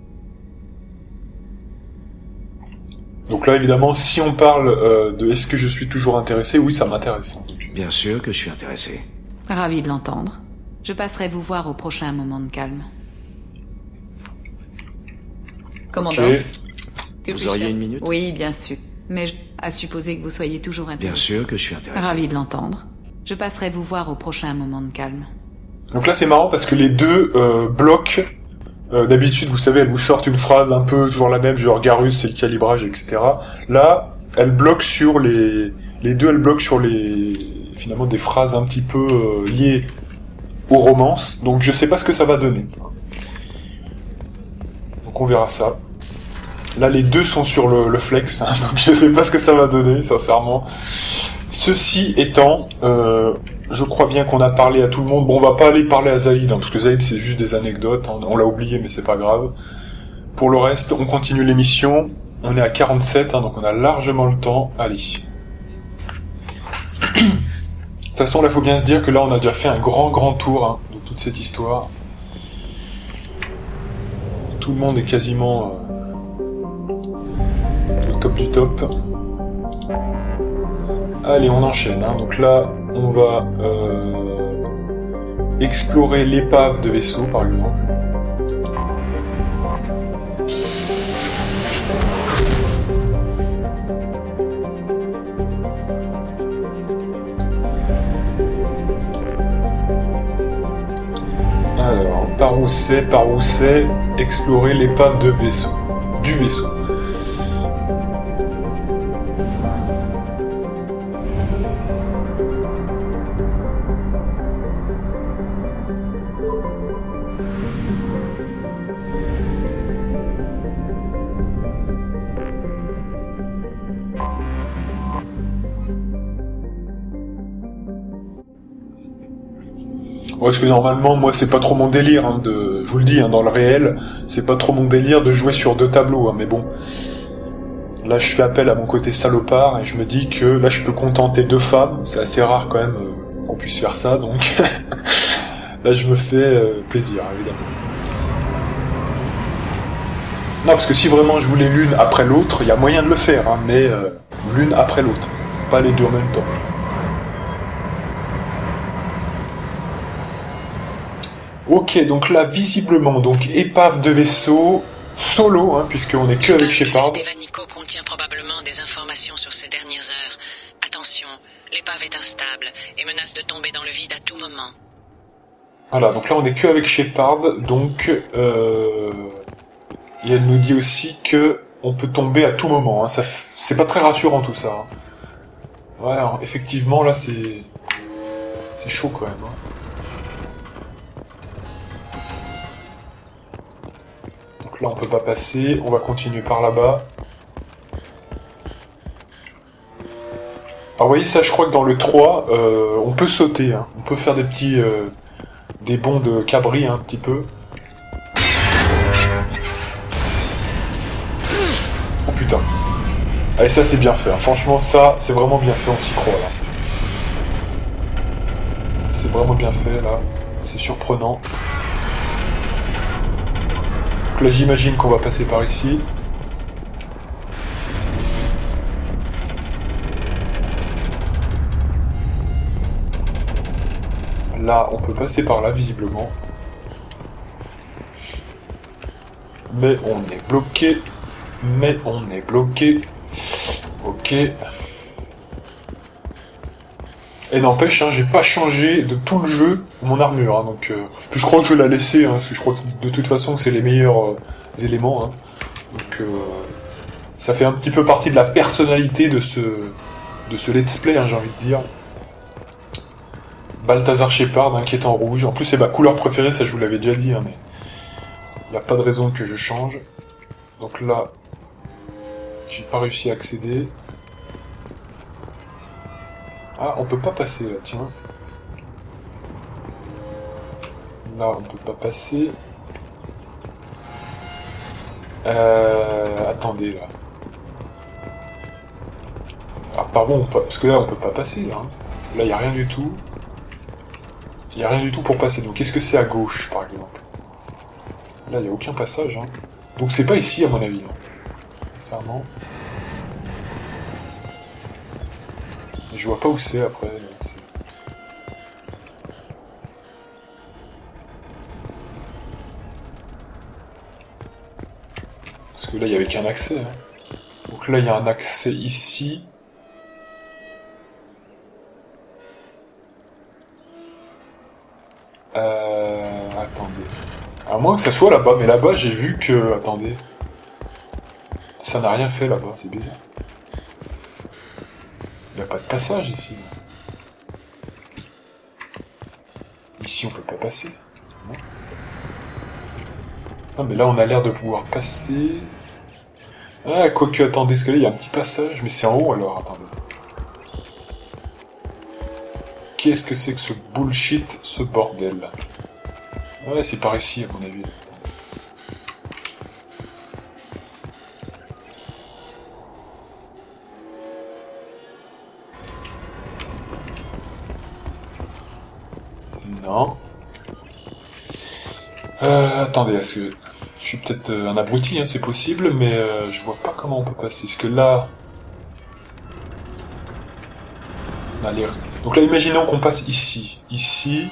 Donc là, évidemment, si on parle euh, de est-ce que je suis toujours intéressé, oui, ça m'intéresse. Bien sûr que je suis intéressé. Ravi de l'entendre. Je passerai vous voir au prochain moment de calme. Commandant. Okay. Que vous auriez une minute? Oui, bien sûr. Mais je... à supposer que vous soyez toujours intéressé. Bien sûr que je suis intéressé. Ravi de l'entendre. Je passerai vous voir au prochain moment de calme. Donc là, c'est marrant parce que les deux euh, bloquent. Euh, D'habitude, vous savez, elles vous sortent une phrase un peu toujours la même, genre Garus, c'est le calibrage, et cetera. Là, elles bloquent sur les... Les deux, elles bloquent sur les... Finalement, des phrases un petit peu euh, liées aux romances. Donc je sais pas ce que ça va donner. Donc on verra ça. Là, les deux sont sur le, le flex, hein, donc je sais pas ce que ça va donner, sincèrement. Ceci étant, euh, je crois bien qu'on a parlé à tout le monde. Bon, on va pas aller parler à Zaïd, hein, parce que Zaïd, c'est juste des anecdotes, hein, on l'a oublié, mais c'est pas grave. Pour le reste, on continue l'émission. On est à quarante-sept, hein, donc on a largement le temps. Allez. De toute façon, là, faut bien se dire que là, on a déjà fait un grand, grand tour hein, de toute cette histoire. Tout le monde est quasiment... Euh, top du top. Allez, on enchaîne. Hein. Donc là, on va euh, explorer l'épave de vaisseau, par exemple. Alors, par où c'est, par où c'est, explorer l'épave de vaisseau, du vaisseau. Ouais, parce que normalement, moi, c'est pas trop mon délire, hein, de, je vous le dis, hein, dans le réel, c'est pas trop mon délire de jouer sur deux tableaux, hein, mais bon. Là, je fais appel à mon côté salopard, et je me dis que là, je peux contenter deux femmes, c'est assez rare quand même euh, qu'on puisse faire ça, donc là, je me fais euh, plaisir, évidemment. Non, parce que si vraiment je voulais l'une après l'autre, il y a moyen de le faire, hein, mais euh, l'une après l'autre, pas les deux en même temps. Ok, donc là, visiblement, donc épave de vaisseau, solo, hein, puisqu'on est que avec Shepard. Stevanico contient probablement des informations sur ces dernières heures. Attention, l'épave est instable et menace de tomber dans le vide à tout moment. Voilà, donc là, on est que avec Shepard, donc... Euh... Et elle nous dit aussi que on peut tomber à tout moment, hein. Ça, c'est pas très rassurant tout ça. Hein. Ouais, alors, effectivement, là, c'est... C'est chaud quand même, hein. Là, on peut pas passer, on va continuer par là-bas. Alors, vous voyez, ça, je crois que dans le trois, euh, on peut sauter, hein. On peut faire des petits... Euh, des bonds de cabri, hein, un petit peu. Oh putain. Allez, ça, c'est bien fait, hein. Franchement, ça, c'est vraiment bien fait, on s'y croit, là. c'est vraiment bien fait, là. C'est surprenant. Donc là, j'imagine qu'on va passer par ici. Là, on peut passer par là, visiblement. Mais on est bloqué. Mais on est bloqué. Ok. Et n'empêche, hein, j'ai pas changé de tout le jeu mon armure. Hein, donc, euh, je crois que je vais la laisser, hein, parce que je crois que de toute façon, c'est les meilleurs euh, éléments. Hein. Donc, euh, ça fait un petit peu partie de la personnalité de ce, de ce let's play, hein, j'ai envie de dire. Balthazar Shepard, hein, qui est en rouge. En plus, c'est ma couleur préférée, ça je vous l'avais déjà dit, hein, mais il n'y a pas de raison que je change. Donc là, j'ai pas réussi à accéder. Ah, on peut pas passer là, tiens. Là, on peut pas passer. Euh... Attendez, là. Ah, pardon, parce que là, on peut pas passer, là. Hein. Là, il n'y a rien du tout. Il n'y a rien du tout pour passer. Donc, qu'est-ce que c'est à gauche, par exemple? Là, il n'y a aucun passage. Hein. Donc, c'est pas ici, à mon avis. Hein. Sincèrement. Je vois pas où c'est, après. Parce que là, il n'y avait qu'un accès. Hein. Donc là, il y a un accès ici. Euh... Attendez. À moins que ça soit là-bas, mais là-bas j'ai vu que... Attendez. Ça n'a rien fait là-bas, c'est bizarre. Il n'y a pas de passage ici. Ici on peut pas passer. Non, ah, mais là on a l'air de pouvoir passer... Ah, quoique, attendez, parce que là il y a un petit passage, mais c'est en haut alors, attendez. Qu'est-ce que c'est que ce bullshit, ce bordel? Ouais, c'est par ici, à mon avis. Non. Euh, attendez, est-ce que... Je suis peut-être un abruti, hein, c'est possible, mais euh, je vois pas comment on peut passer. Parce que là... Allez, donc là, imaginons qu'on passe ici, ici,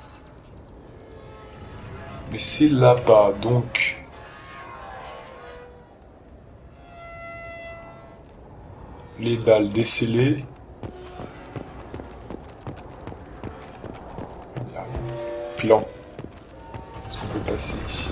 mais c'est là-bas, donc... Les balles décellées... Puis là, est-ce qu'on peut passer ici?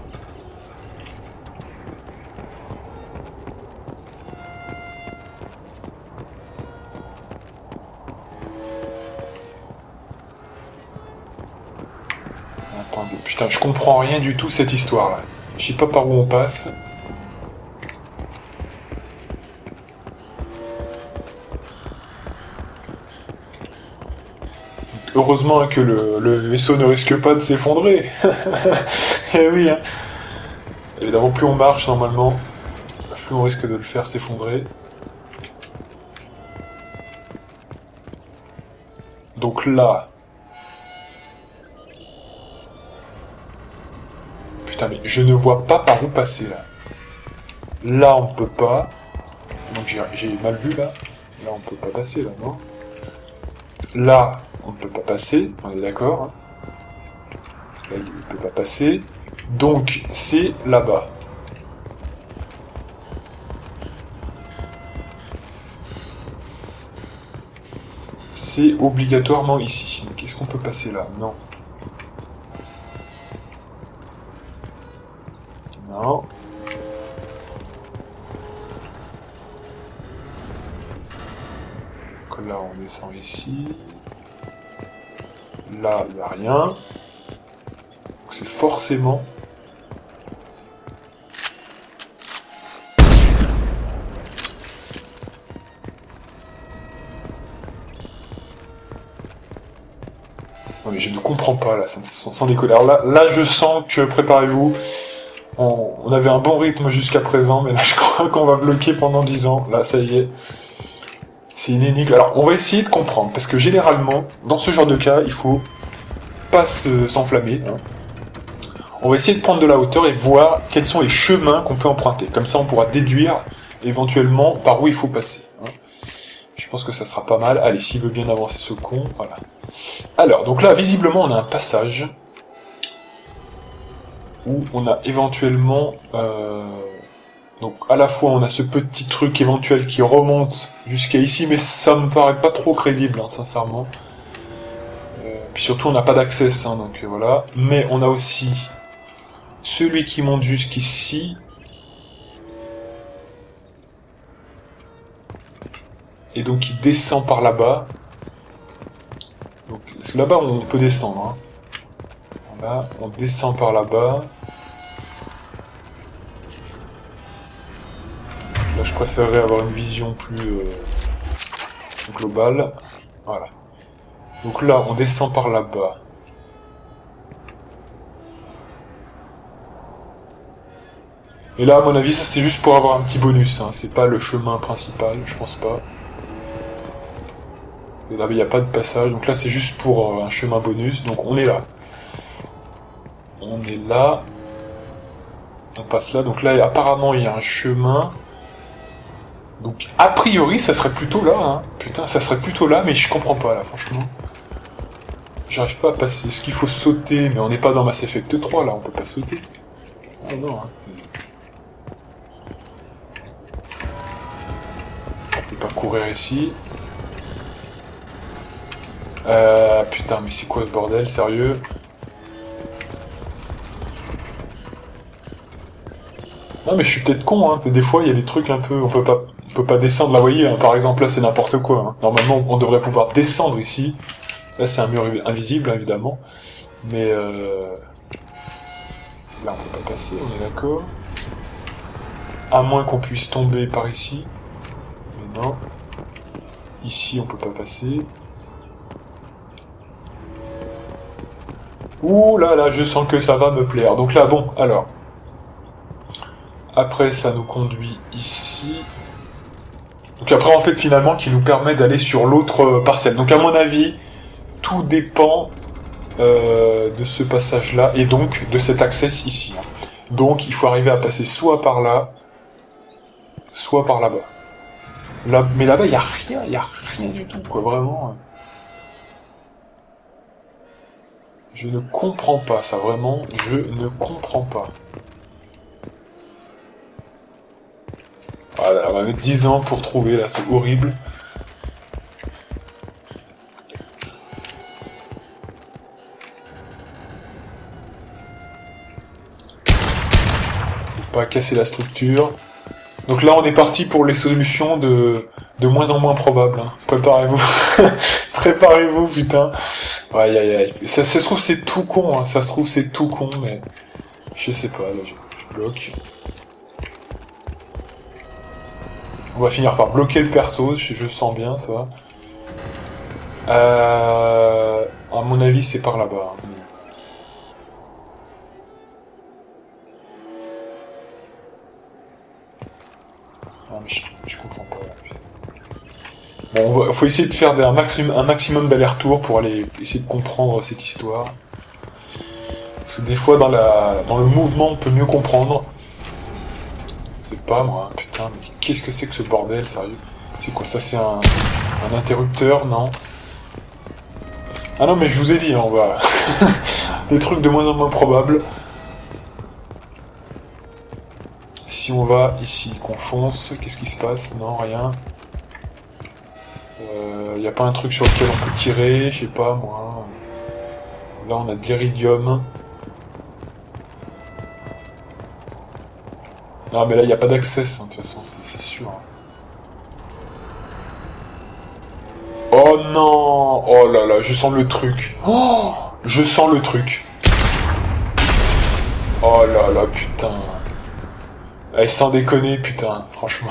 Attendez, putain, je comprends rien du tout cette histoire-là. Je sais pas par où on passe. Heureusement que le, le vaisseau ne risque pas de s'effondrer. Eh oui, hein. Évidemment, plus on marche normalement, plus on risque de le faire s'effondrer. Donc là... Putain, mais je ne vois pas par où passer, là. Là, on peut pas. Donc j'ai mal vu, là. Là, on peut pas passer, là, non? Là, on ne peut pas passer, on est d'accord. Hein. Là, il ne peut pas passer. Donc, c'est là-bas. C'est obligatoirement ici. Qu'est-ce qu'on peut passer là? Non. Non. Donc là, on descend ici. Là, il n'y a rien. Donc c'est forcément... Non mais je ne comprends pas là, sans, sans déconner. Alors là, là je sens que, préparez-vous, on, on avait un bon rythme jusqu'à présent, mais là je crois qu'on va bloquer pendant dix ans. Là, ça y est. C'est une énigme. Alors, on va essayer de comprendre, parce que généralement, dans ce genre de cas, il faut pas se- s'enflammer. Hein. On va essayer de prendre de la hauteur et voir quels sont les chemins qu'on peut emprunter. Comme ça, on pourra déduire éventuellement par où il faut passer. Hein. Je pense que ça sera pas mal. Allez, s'il veut bien avancer ce con, voilà. Alors, donc là, visiblement, on a un passage où on a éventuellement... Euh... Donc, à la fois, on a ce petit truc éventuel qui remonte jusqu'à ici, mais ça me paraît pas trop crédible, hein, sincèrement. Euh, puis surtout, on n'a pas d'accès, hein, donc euh, voilà. Mais on a aussi celui qui monte jusqu'ici. Et donc, il descend par là-bas. Donc, parce que là-bas, on peut descendre. Hein. Voilà, on descend par là-bas. Là, je préférerais avoir une vision plus euh, globale. Voilà. Donc là, on descend par là-bas. Et là, à mon avis, ça c'est juste pour avoir un petit bonus. Hein. C'est pas le chemin principal, je pense pas. Et là, il n'y a pas de passage. Donc là, c'est juste pour euh, un chemin bonus. Donc on est là. On est là. On passe là. Donc là, apparemment, il y a un chemin. Donc, a priori, ça serait plutôt là, hein. Putain, ça serait plutôt là, mais je comprends pas, là, franchement. J'arrive pas à passer. Est-ce qu'il faut sauter? Mais on n'est pas dans Mass Effect trois, là, on peut pas sauter. Ah non, hein. On peut pas courir ici. Euh... Putain, mais c'est quoi ce bordel, sérieux? Non, mais je suis peut-être con, hein. Des fois, il y a des trucs un peu... On peut pas... On peut pas descendre, là, vous voyez, hein, par exemple, là, c'est n'importe quoi. Hein. Normalement, on devrait pouvoir descendre ici. Là, c'est un mur invisible, hein, évidemment. Mais, euh... là, on peut pas passer, on est d'accord. À moins qu'on puisse tomber par ici. Mais non. Ici, on peut pas passer. Ouh là, là, je sens que ça va me plaire. Donc là, bon, alors... Après, ça nous conduit ici... Donc après, en fait, finalement, qui nous permet d'aller sur l'autre parcelle. Donc à mon avis, tout dépend euh, de ce passage-là, et donc de cet access ici. Donc il faut arriver à passer soit par là, soit par là-bas. Là, mais là-bas, il n'y a rien, il n'y a rien du tout, quoi, vraiment. Je ne comprends pas, ça, vraiment, je ne comprends pas. Voilà, on va mettre dix ans pour trouver, là, c'est horrible. Faut pas casser la structure. Donc là, on est parti pour les solutions de, de moins en moins probables. Hein. Préparez-vous. Préparez-vous, putain. Aïe, aïe, aïe. Ça, ça se trouve, c'est tout con. Hein. Ça se trouve, c'est tout con, mais... Je sais pas, là, je, je bloque. On va finir par bloquer le perso, je, je sens bien ça. Euh, à mon avis, c'est par là-bas. Ah, mais je, je comprends pas. Bon, il faut essayer de faire un maximum, un maximum d'allers-retours pour aller essayer de comprendre cette histoire. Parce que des fois, dans, la, dans le mouvement, on peut mieux comprendre. C'est pas moi, hein, putain, mais qu'est-ce que c'est que ce bordel, sérieux? C'est quoi ça? C'est un, un interrupteur? Non. Ah non, mais je vous ai dit, hein, on va... des trucs de moins en moins probables. Si on va ici, qu'on fonce, qu'est-ce qui se passe? Non, rien. Il euh, n'y a pas un truc sur lequel on peut tirer, je sais pas, moi. Là, on a de l'iridium. Non, mais là, il n'y a pas d'accès, hein, de toute façon, c'est sûr. Oh non! Oh là là, je sens le truc. Oh! Je sens le truc. Oh là là, putain. Eh, sans déconner, putain, franchement.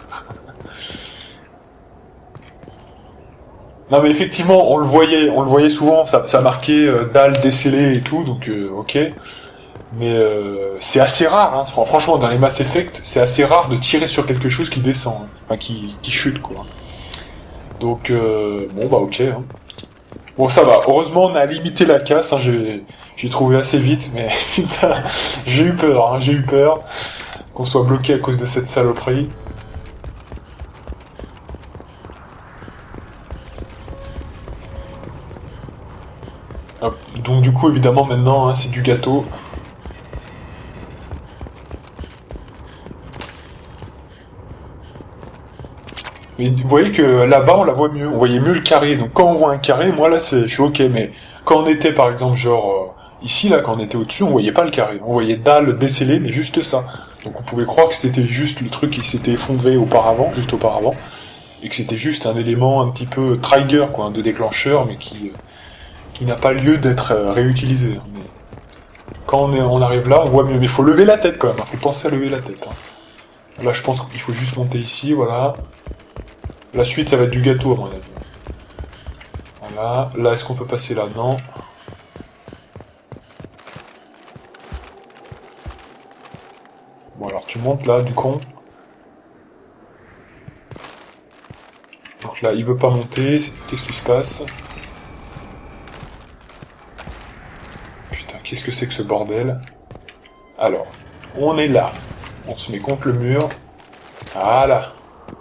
Non, mais effectivement, on le voyait, on le voyait souvent, ça, ça marquait euh, dalle décellée et tout, donc euh, ok. Mais euh, c'est assez rare, hein. Franchement, dans les Mass Effect, c'est assez rare de tirer sur quelque chose qui descend, hein. Enfin qui, qui chute, quoi. Donc, euh, bon bah ok. Hein. Bon ça va, heureusement on a limité la casse, hein. j'ai, j'ai trouvé assez vite, mais putain, j'ai eu peur, hein. j'ai eu peur qu'on soit bloqué à cause de cette saloperie. Hop. Donc du coup évidemment maintenant hein, c'est du gâteau. Mais vous voyez que là-bas on la voit mieux, on voyait mieux le carré, donc quand on voit un carré, moi là c'est, je suis ok, mais quand on était par exemple genre euh, ici là, quand on était au-dessus, on voyait pas le carré, on voyait dalle décellée, mais juste ça. Donc on pouvait croire que c'était juste le truc qui s'était effondré auparavant, juste auparavant, et que c'était juste un élément un petit peu trigger, quoi, de déclencheur, mais qui euh, qui n'a pas lieu d'être euh, réutilisé. Mais quand on, est, on arrive là, on voit mieux, mais il faut lever la tête quand même, il faut penser à lever la tête. Hein. Là je pense qu'il faut juste monter ici, voilà. La suite, ça va être du gâteau, à mon avis. Voilà. Là, est-ce qu'on peut passer là? Non. Bon, alors, tu montes là, du con. Donc là, il veut pas monter. Qu'est-ce qui se passe? Putain, qu'est-ce que c'est que ce bordel? Alors, on est là. On se met contre le mur. Voilà.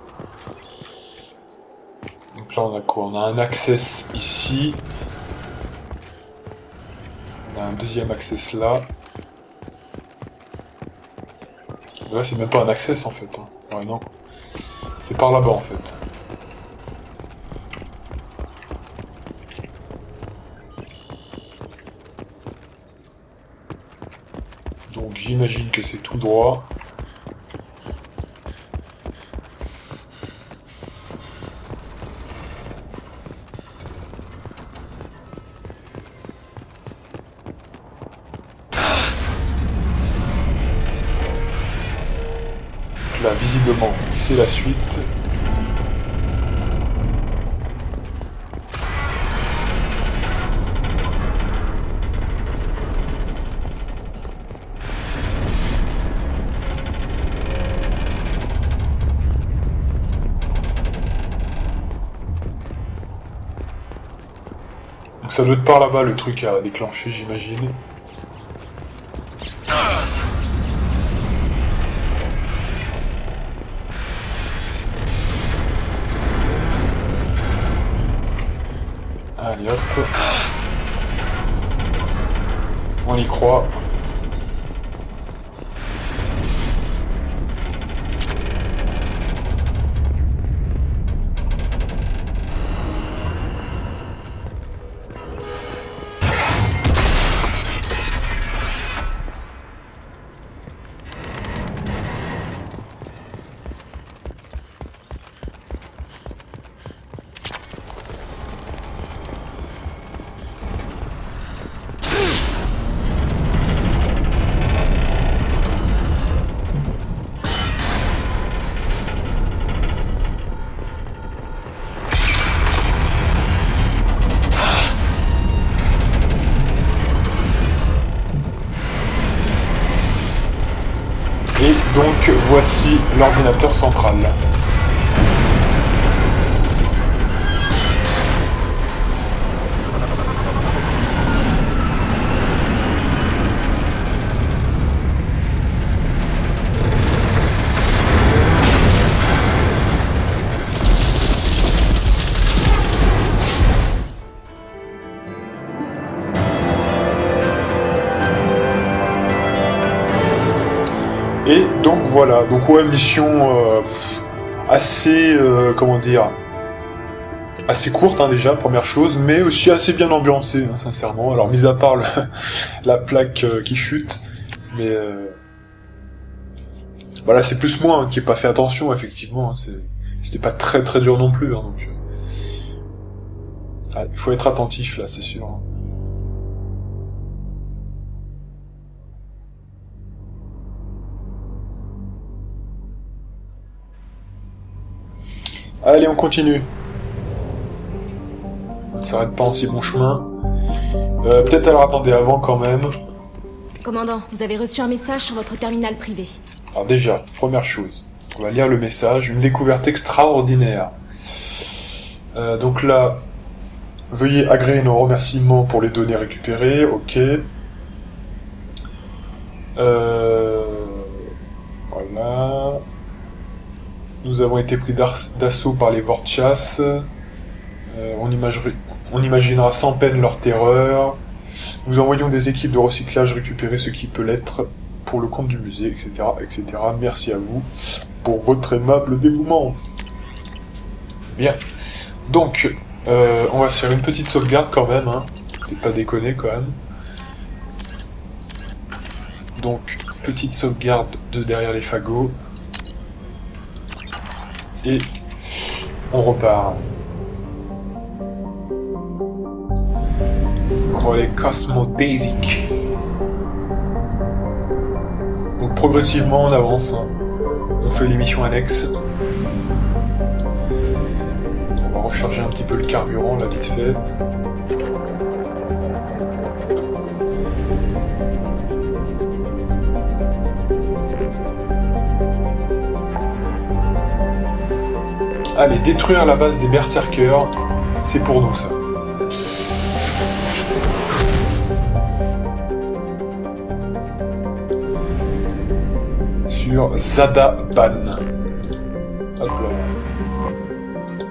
Donc là on a quoi? On a un access ici. On a un deuxième access là. Là c'est même pas un access en fait. Hein. Ouais non. C'est par là-bas en fait. Donc j'imagine que c'est tout droit. Là, visiblement, c'est la suite. Donc ça doit être par là-bas le truc à déclencher, j'imagine. Allez hop. On y croit. Et donc voici l'ordinateur central. Et donc voilà, donc ouais, mission euh, assez, euh, comment dire, assez courte hein, déjà, première chose, mais aussi assez bien ambiancée, hein, sincèrement. Alors mis à part le, la plaque euh, qui chute, mais euh, voilà, c'est plus moi hein, qui n'ai pas fait attention, effectivement, hein, c'était pas très très dur non plus, hein, donc il euh, ah, faut être attentif là, c'est sûr. Hein. Allez, on continue. On ne s'arrête pas en si bon chemin. Euh, peut-être alors attendez avant quand même. Commandant, vous avez reçu un message sur votre terminal privé. Alors déjà, première chose, on va lire le message. Une découverte extraordinaire. Euh, donc là, veuillez agréer nos remerciements pour les données récupérées, ok. Euh... Voilà. Nous avons été pris d'assaut par les Vortchas. Euh, on, imagerait... on imaginera sans peine leur terreur. Nous envoyons des équipes de recyclage récupérer ce qui peut l'être pour le compte du musée, et cetera, et cetera. Merci à vous pour votre aimable dévouement. Bien. Donc, euh, on va se faire une petite sauvegarde quand même, hein. T'es pas déconné quand même. Donc, petite sauvegarde de derrière les fagots. Et on repart. Pour les Cosmodesic. Donc progressivement on avance. Hein. On fait les missions annexes. On va recharger un petit peu le carburant là vite fait. Allez, détruire la base des berserkers, c'est pour nous ça. Sur Zadaban. Hop là.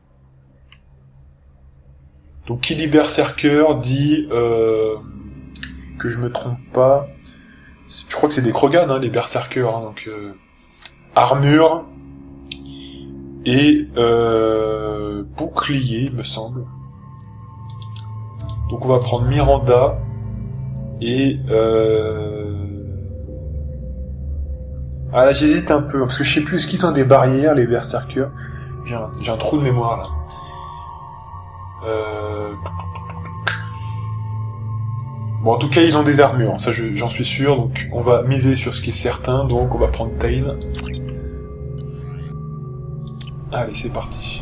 Donc qui dit berserker dit euh, que je me trompe pas. Je crois que c'est des Krogan, hein, les berserkers, hein, donc euh, armure. Et euh, bouclier, me semble. Donc on va prendre Miranda et euh... ah là j'hésite un peu parce que je sais plus est-ce qu'ils ont des barrières les berserkers. J'ai un, j'ai un trou de mémoire là. Euh... Bon en tout cas ils ont des armures, ça je, j'en suis sûr. Donc on va miser sur ce qui est certain. Donc on va prendre Tain. Allez, c'est parti.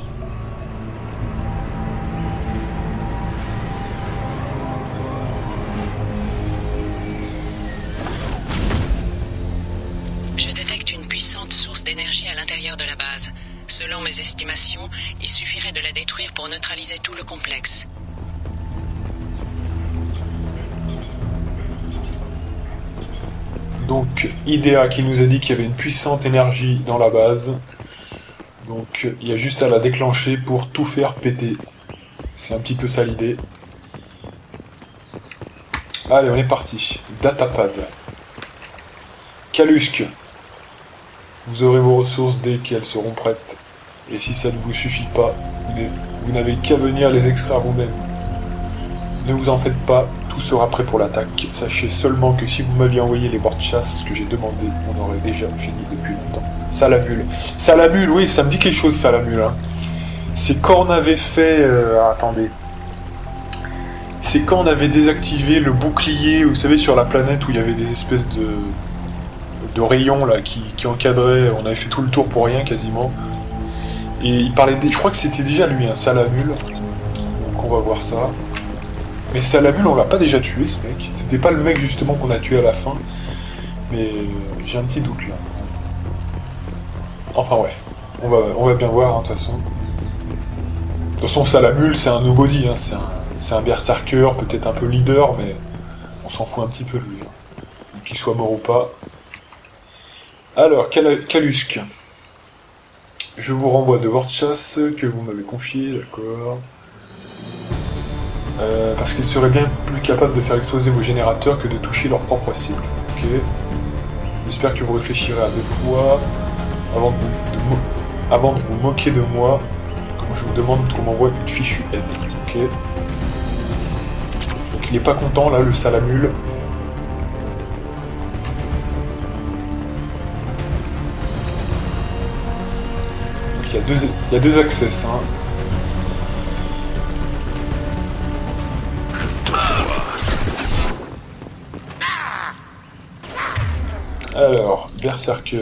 Je détecte une puissante source d'énergie à l'intérieur de la base. Selon mes estimations, il suffirait de la détruire pour neutraliser tout le complexe. Donc, Idea qui nous a dit qu'il y avait une puissante énergie dans la base. Donc il y a juste à la déclencher pour tout faire péter. C'est un petit peu ça l'idée. Allez, on est parti. Datapad. Kalusk. Vous aurez vos ressources dès qu'elles seront prêtes. Et si ça ne vous suffit pas, vous n'avez qu'à venir les extraire vous-même. Ne vous en faites pas, tout sera prêt pour l'attaque. Sachez seulement que si vous m'aviez envoyé les Vortchas que j'ai demandé, on aurait déjà fini depuis longtemps. Salamule. Salamule, oui, ça me dit quelque chose, Salamule. Hein. C'est quand on avait fait... Euh, ah, attendez. C'est quand on avait désactivé le bouclier, vous savez, sur la planète où il y avait des espèces de... de rayons, là, qui, qui encadraient... On avait fait tout le tour pour rien, quasiment. Et il parlait... Des... Je crois que c'était déjà lui, un Salamule. Donc on va voir ça. Mais Salamule, on l'a pas déjà tué, ce mec. C'était pas le mec, justement, qu'on a tué à la fin. Mais j'ai un petit doute, là. Enfin bref, on va, on va bien voir, hein, de toute façon. De toute façon, Salamule, c'est un nobody, hein, c'est un, c'est un berserker, peut-être un peu leader, mais on s'en fout un petit peu de lui. Hein. Qu'il soit mort ou pas. Alors, Kal Kalusk. Je vous renvoie de Vortchas que vous m'avez confié, d'accord. Euh, parce qu'ils seraient bien plus capables de faire exploser vos générateurs que de toucher leur propre cible. Ok. J'espère que vous réfléchirez à deux fois. Avant de, vous, de mo avant de vous moquer de moi, comme je vous demande qu'on m'envoie une fichue aide. Ok. Donc il est pas content là, le Salamule. Donc il y a deux, il y a deux access. Hein. Alors, Berserker.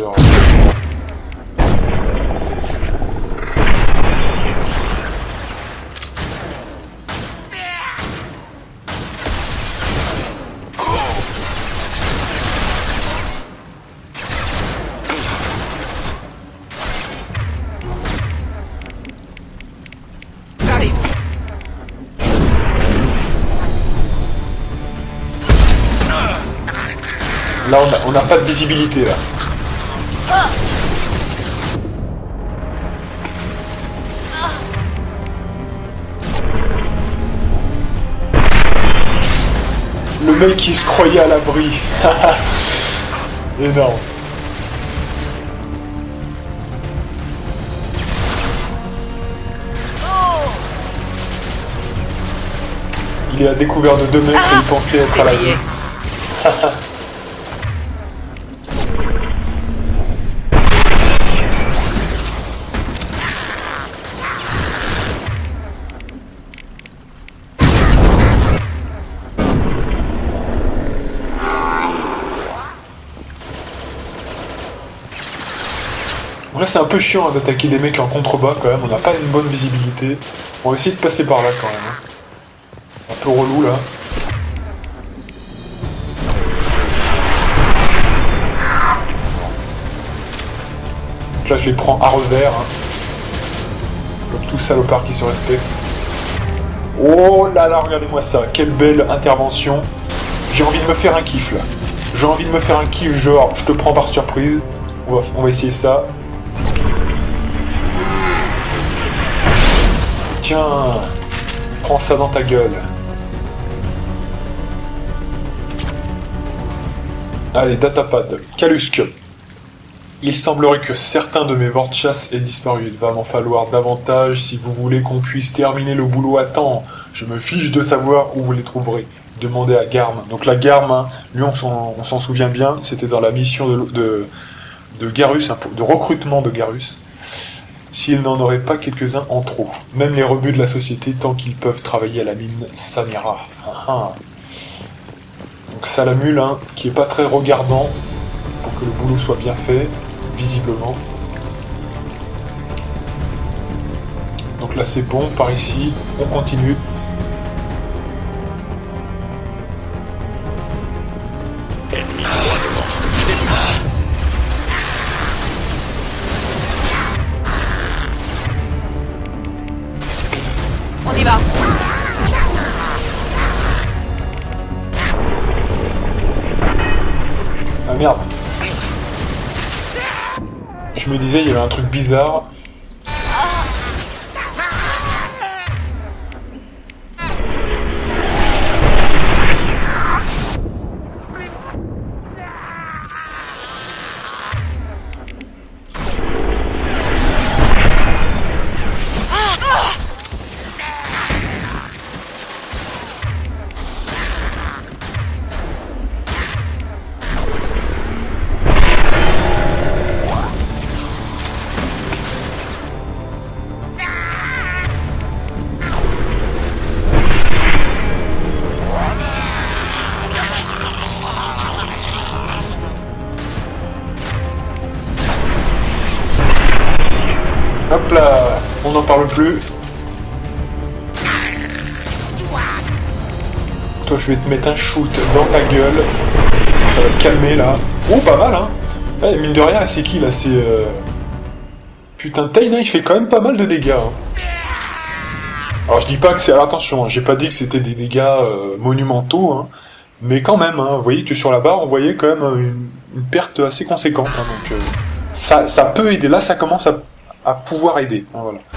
Là, on n'a pas de visibilité, là. Le mec qui se croyait à l'abri. Énorme. Il est à découvert de deux mètres et il pensait être à la vue. Bon, là c'est un peu chiant hein, d'attaquer des mecs en contrebas quand même, on n'a pas une bonne visibilité. On va essayer de passer par là quand même. Hein. Un peu relou là. Donc là je les prends à revers. Hein. Comme tout salopard qui se respecte. Oh là là, regardez-moi ça, quelle belle intervention. J'ai envie de me faire un kiff là. J'ai envie de me faire un kiff genre je te prends par surprise. On va, on va essayer ça. Tiens, prends ça dans ta gueule. Allez, datapad. Kalusk. Il semblerait que certains de mes vortchas aient disparu. Il va m'en falloir davantage si vous voulez qu'on puisse terminer le boulot à temps. Je me fiche de savoir où vous les trouverez. Demandez à Garm. Donc la Garm, hein, lui on s'en souvient bien, c'était dans la mission de, de, de Garrus, hein, de recrutement de Garrus. S'il n'en aurait pas quelques-uns en trop. Même les rebuts de la société tant qu'ils peuvent travailler à la mine Samira. Ah, ah. Donc ça la mule, hein, qui est pas très regardant pour que le boulot soit bien fait, visiblement. Donc là c'est bon, par ici, on continue. On y va. Ah merde. Je me disais, il y avait un truc bizarre. Hop là, on n'en parle plus. Toi, je vais te mettre un shoot dans ta gueule. Ça va te calmer là. Oh, pas mal, hein. Ouais, mine de rien, c'est qui là? C'est. Euh... Putain, Taina, il fait quand même pas mal de dégâts. Hein. Alors, je dis pas que c'est. Alors, attention, hein, j'ai pas dit que c'était des dégâts euh, monumentaux, hein. Mais quand même, hein, vous voyez que sur la barre, on voyait quand même une, une perte assez conséquente. Hein, donc, euh, ça, ça peut aider. Là, ça commence à. à pouvoir aider. Hein, voilà.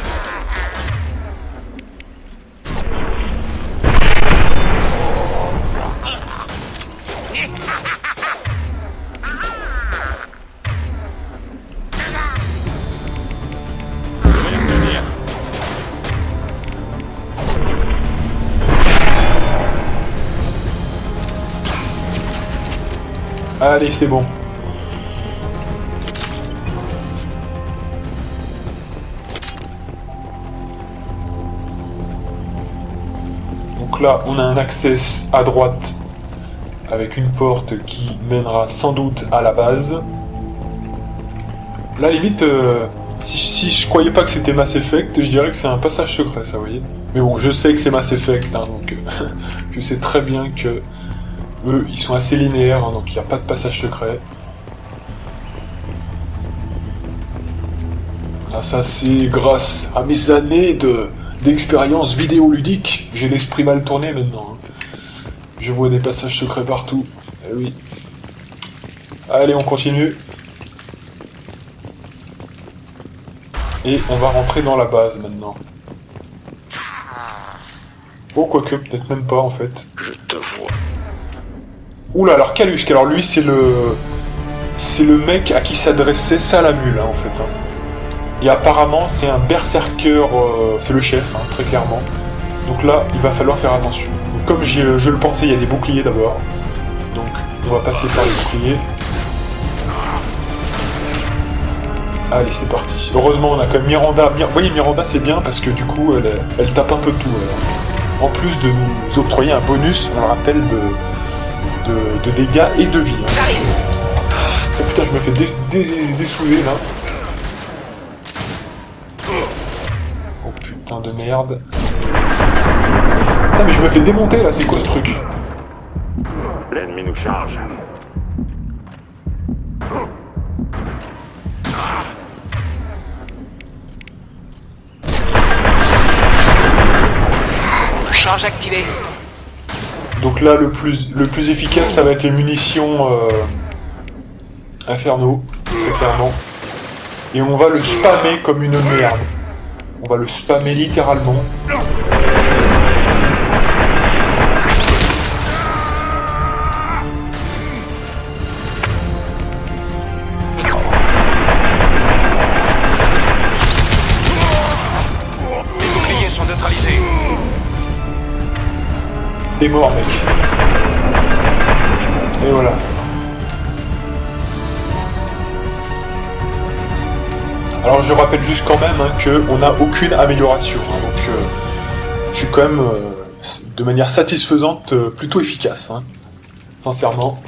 Allez, c'est bon. Donc là, on a un access à droite avec une porte qui mènera sans doute à la base. Là, limite, euh, si, si je croyais pas que c'était Mass Effect, je dirais que c'est un passage secret, ça, vous voyez. Mais bon, je sais que c'est Mass Effect, hein, donc euh, je sais très bien que eux, ils sont assez linéaires, hein, donc il n'y a pas de passage secret. Ah, ça, c'est grâce à mes années de d'expérience vidéoludique. J'ai l'esprit mal tourné maintenant. Hein. Je vois des passages secrets partout. Eh oui. Allez, on continue. Et on va rentrer dans la base maintenant. Oh, quoique, peut-être même pas en fait. Je te vois. Oula, alors Kalusk, alors lui c'est le... C'est le mec à qui s'adressait Salamul, hein, en fait. Hein. Et apparemment c'est un berserker, euh, c'est le chef, hein, très clairement. Donc là, il va falloir faire attention. Donc, comme je, je le pensais, il y a des boucliers d'abord. Donc on va passer par les boucliers. Allez, c'est parti. Heureusement, on a quand même Miranda. Mir... Vous voyez, Miranda, c'est bien parce que du coup, elle, elle tape un peu tout. Elle. En plus de nous octroyer un bonus, on le rappelle, de, de, de dégâts et de vie. Hein. Oh putain, je me fais dé, dé, dessouder là. Oh putain de merde. Putain, mais je me fais démonter là, c'est quoi ce truc? L'ennemi nous charge. Charge activée. Donc là, le plus, le plus efficace, ça va être les munitions euh, Inferno, très clairement. Et on va le spammer comme une merde. On va le spammer littéralement. Les boucliers sont neutralisés. T'es mort, mec. Et voilà. Alors je rappelle juste quand même hein, qu'on n'a aucune amélioration. Hein, donc euh, je suis quand même euh, de manière satisfaisante euh, plutôt efficace. Hein, sincèrement.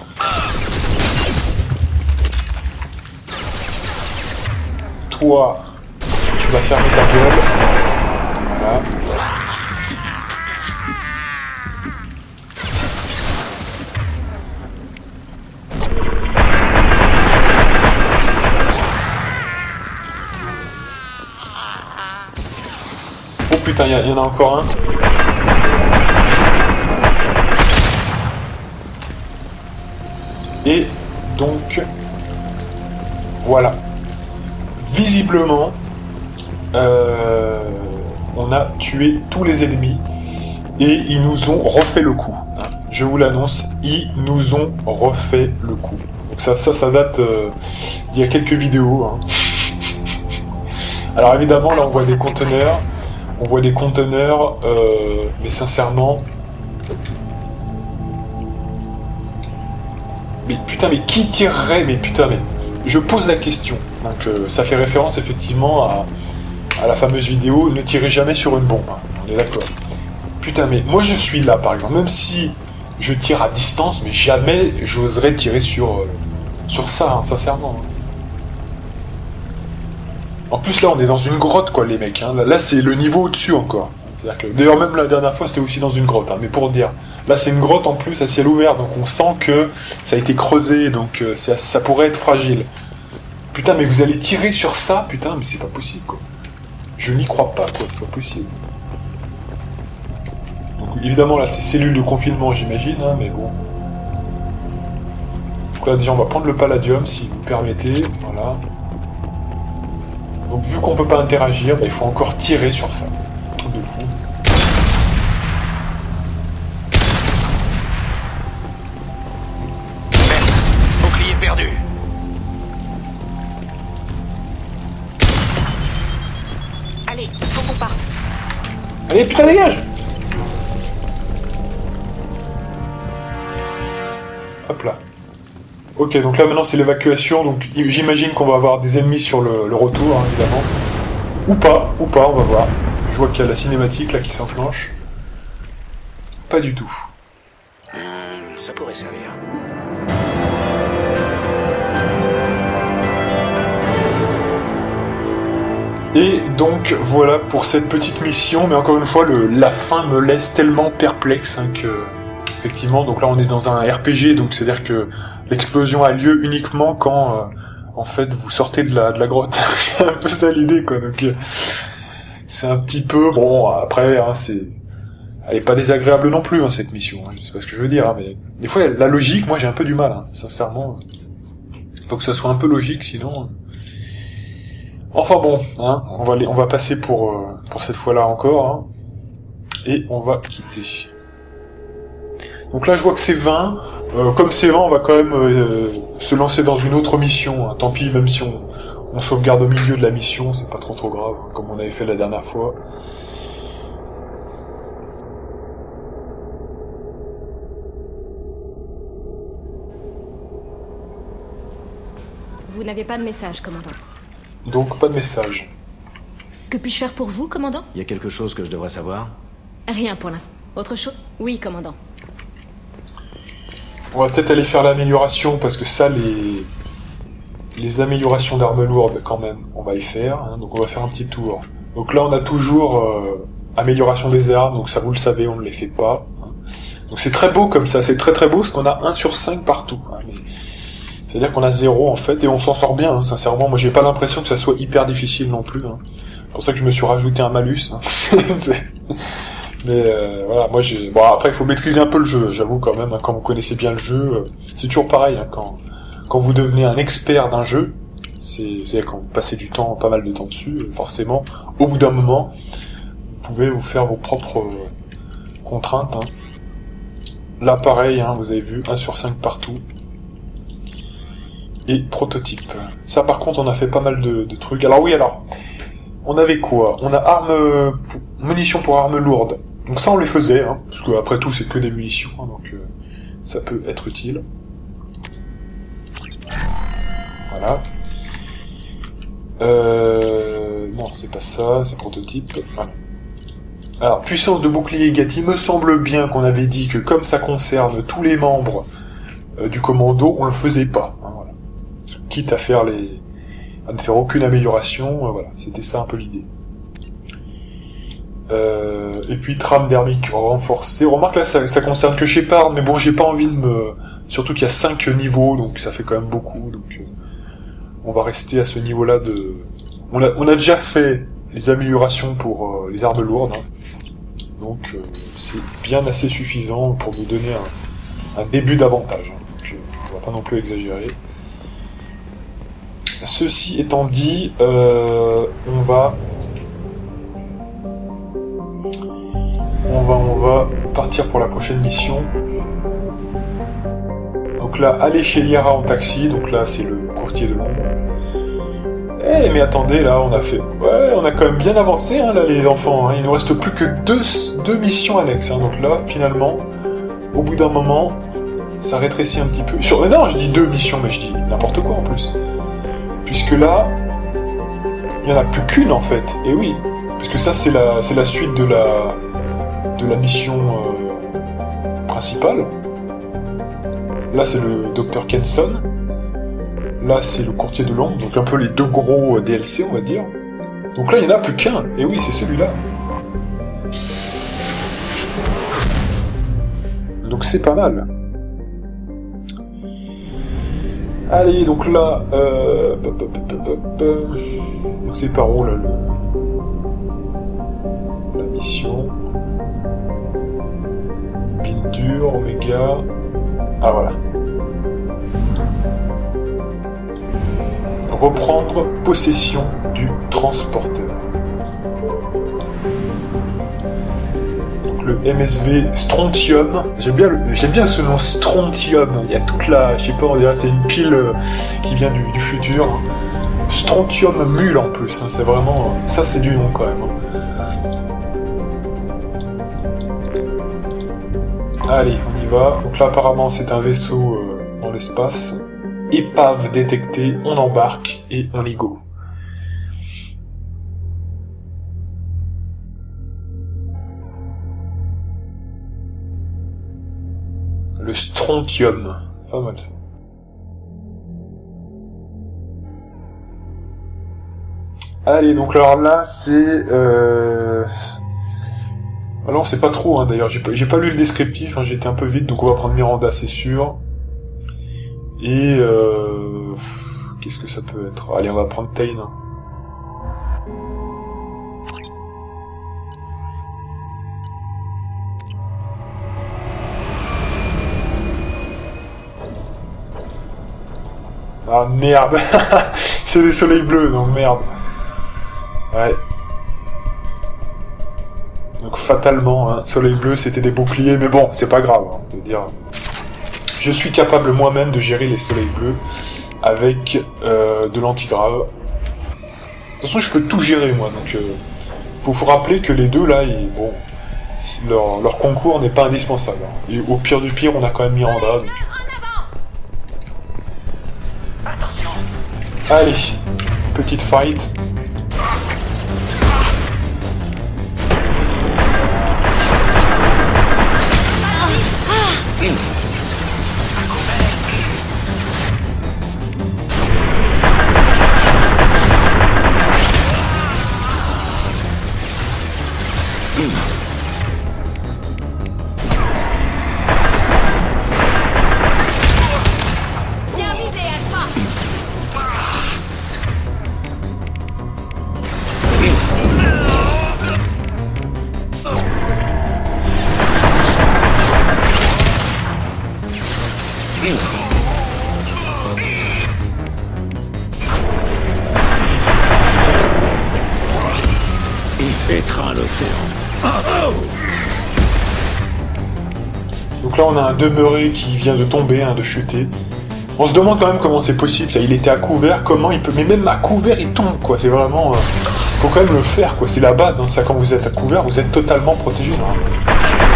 Toi, tu vas fermer ta gueule. Voilà. Oh putain, il y, y en a encore un. Et donc, voilà. Visiblement, euh, on a tué tous les ennemis et ils nous ont refait le coup. Hein. Je vous l'annonce, ils nous ont refait le coup. Donc ça, ça, ça date euh, il y a quelques vidéos. Hein. Alors évidemment, là, on voit des conteneurs. On voit des conteneurs, euh, mais sincèrement... Mais putain, mais qui tirerait? Mais putain, mais... Je pose la question. Donc euh, ça fait référence effectivement à, à la fameuse vidéo « Ne tirez jamais sur une bombe hein. ». On est d'accord. Putain, mais moi je suis là, par exemple. Même si je tire à distance, mais jamais j'oserais tirer sur, euh, sur ça, hein, sincèrement. En plus là on est dans une grotte quoi les mecs, hein. Là, là c'est le niveau au-dessus encore. Que... D'ailleurs même la dernière fois c'était aussi dans une grotte, hein. Mais pour dire, là c'est une grotte en plus à ciel ouvert, donc on sent que ça a été creusé, donc euh, ça, ça pourrait être fragile. Putain mais vous allez tirer sur ça, putain mais c'est pas possible quoi. Je n'y crois pas quoi, c'est pas possible. Donc évidemment là c'est cellule de confinement j'imagine, hein, mais bon. Donc là déjà on va prendre le palladium si vous permettez, voilà. Donc vu qu'on peut pas interagir, bah, il faut encore tirer sur ça. Un truc de fou. Bouclier perdu. Allez, faut qu'on parte. Allez, putain, dégage! Hop là. Ok, donc là maintenant c'est l'évacuation, donc j'imagine qu'on va avoir des ennemis sur le, le retour, hein, évidemment. Ou pas, ou pas, on va voir. Je vois qu'il y a la cinématique là qui s'enclenche. Pas du tout. Hum, ça pourrait servir. Et donc voilà pour cette petite mission, mais encore une fois, le, la fin me laisse tellement perplexe hein, que... Effectivement, donc là on est dans un R P G, donc c'est-à-dire que l'explosion a lieu uniquement quand, euh, en fait, vous sortez de la, de la grotte. C'est un peu ça l'idée, quoi. Donc, euh, c'est un petit peu... Bon, après, hein, c'est... Elle est pas désagréable non plus, hein, cette mission. Hein, je sais pas ce que je veux dire, hein, mais... Des fois, la logique, moi, j'ai un peu du mal, hein, sincèrement. Faut que ça soit un peu logique, sinon... Enfin bon, hein, on va, on va passer pour, euh, pour cette fois-là encore, hein, et on va quitter. Donc là, je vois que c'est vingt. Euh, comme c'est vingt, on va quand même euh, se lancer dans une autre mission. Hein. Tant pis, même si on, on sauvegarde au milieu de la mission, c'est pas trop trop grave, hein, comme on avait fait la dernière fois. Vous n'avez pas de message, commandant. Donc, pas de message. Que puis-je faire pour vous, commandant? Il y a quelque chose que je devrais savoir? Rien pour l'instant. Autre chose? Oui, commandant. On va peut-être aller faire l'amélioration, parce que ça, les... Les améliorations d'armes lourdes, quand même, on va les faire. Hein, donc on va faire un petit tour. Donc là, on a toujours euh, amélioration des armes, donc ça, vous le savez, on ne les fait pas. Hein. Donc c'est très beau comme ça, c'est très très beau, parce qu'on a un sur cinq partout. Hein, mais... C'est-à-dire qu'on a zéro en fait, et on s'en sort bien, hein, sincèrement. Moi j'ai pas l'impression que ça soit hyper difficile non plus. Hein. C'est pour ça que je me suis rajouté un malus. Hein. Mais euh, voilà, moi j'ai... Bon après il faut maîtriser un peu le jeu, j'avoue quand même, hein, quand vous connaissez bien le jeu, euh, c'est toujours pareil, hein, quand, quand vous devenez un expert d'un jeu, c'est, c'est quand vous passez du temps, pas mal de temps dessus, forcément, au bout d'un moment, vous pouvez vous faire vos propres euh, contraintes. Hein. Là pareil, hein, vous avez vu, un sur cinq partout. Et prototype. Ça par contre on a fait pas mal de, de trucs. Alors oui alors, on avait quoi? On a armes, munitions pour armes lourdes. Donc ça on les faisait, hein, parce que après tout c'est que des munitions, hein, donc euh, ça peut être utile. Voilà. Euh... Non c'est pas ça, c'est prototype. Voilà. Alors puissance de bouclier Gat, il me semble bien qu'on avait dit que comme ça concerne tous les membres euh, du commando, on le faisait pas. Hein, voilà. Quitte à faire les, à ne faire aucune amélioration, euh, voilà, c'était ça un peu l'idée. Euh, et puis trame thermique renforcée. Remarque là, ça, ça concerne que Shepard, mais bon, j'ai pas envie de me, surtout qu'il y a cinq niveaux, donc ça fait quand même beaucoup. Donc, euh, on va rester à ce niveau-là de. On a, on a déjà fait les améliorations pour euh, les armes lourdes, hein. Donc euh, c'est bien assez suffisant pour nous donner un, un début d'avantage. Hein. Donc, euh, on va pas non plus exagérer. Ceci étant dit, euh, on va, on va, on va partir pour la prochaine mission. Donc là, aller chez Liara en taxi. Donc là, c'est le courtier de l'ombre. Eh, mais attendez, là, on a fait, ouais, on a quand même bien avancé, hein, là, les enfants. Hein. Il nous reste plus que deux, deux missions annexes. Hein. Donc là, finalement, au bout d'un moment, ça rétrécit un petit peu. Sur, non, je dis deux missions, mais je dis n'importe quoi en plus. Puisque là, il n'y en a plus qu'une en fait. Et oui, puisque ça c'est la, c'est la suite de la, de la mission euh, principale. Là c'est le docteur Kenson. Là c'est le courtier de l'ombre. Donc un peu les deux gros D L C on va dire. Donc là il n'y en a plus qu'un. Et oui, c'est celui-là. Donc c'est pas mal. Allez, donc là, euh... donc c'est par où là le... la mission. Mine dure, Oméga. Ah voilà. Reprendre possession du transporteur. Le M S V Strontium, j'aime bien, le, j'aime bien ce nom Strontium, il y a toute la, je sais pas, on dirait c'est une pile euh, qui vient du, du futur. Strontium mule en plus, hein, c'est vraiment, ça c'est du nom quand même. Hein. Allez, on y va, donc là apparemment c'est un vaisseau euh, dans l'espace, épave détectée, on embarque et on y go. Le strontium. Pas mal ça. Allez, donc alors là, c'est... Euh... Ah non, c'est pas trop, hein, d'ailleurs. J'ai pas, j'ai pas lu le descriptif, hein, j'ai été un peu vite, donc on va prendre Miranda, c'est sûr. Et... Euh... Qu'est-ce que ça peut être? Allez, on va prendre Tain. Hein. Ah merde. C'est des soleils bleus, non merde. Ouais. Donc fatalement, hein, soleil bleu c'était des boucliers, mais bon, c'est pas grave, hein, de dire. Je suis capable moi-même de gérer les soleils bleus avec euh, de l'antigrave. De toute façon, je peux tout gérer moi, donc euh, faut vous rappeler que les deux là, ils, bon, leur, leur concours n'est pas indispensable. Hein. Et au pire du pire, on a quand même Miranda. Donc... Allez, petite fight. Étreint l'océan. Donc là on a un demeuré qui vient de tomber, hein, de chuter. On se demande quand même comment c'est possible, ça. Il était à couvert, comment il peut... Mais même à couvert il tombe, quoi. C'est vraiment... Euh... Faut quand même le faire, quoi. C'est la base, hein. Ça, quand vous êtes à couvert, vous êtes totalement protégé, hein.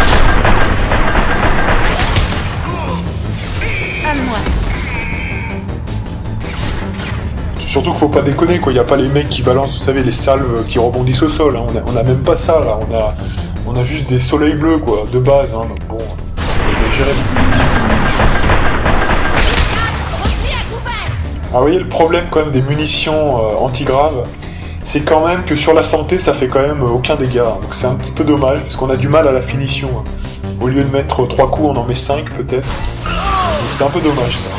Surtout qu'il faut pas déconner, quoi. Il n'y a pas les mecs qui balancent, vous savez, les salves qui rebondissent au sol. Hein. On, a, on a même pas ça, là. On a, on a juste des soleils bleus, quoi, de base. Hein. Donc bon, on exagéré. Ah, vous voyez, le problème, quand même, des munitions euh, anti-graves, c'est quand même que sur la santé, ça fait quand même euh, aucun dégât. Donc c'est un petit peu dommage, parce qu'on a du mal à la finition. Hein. Au lieu de mettre trois coups, on en met cinq, peut-être. Donc c'est un peu dommage, ça.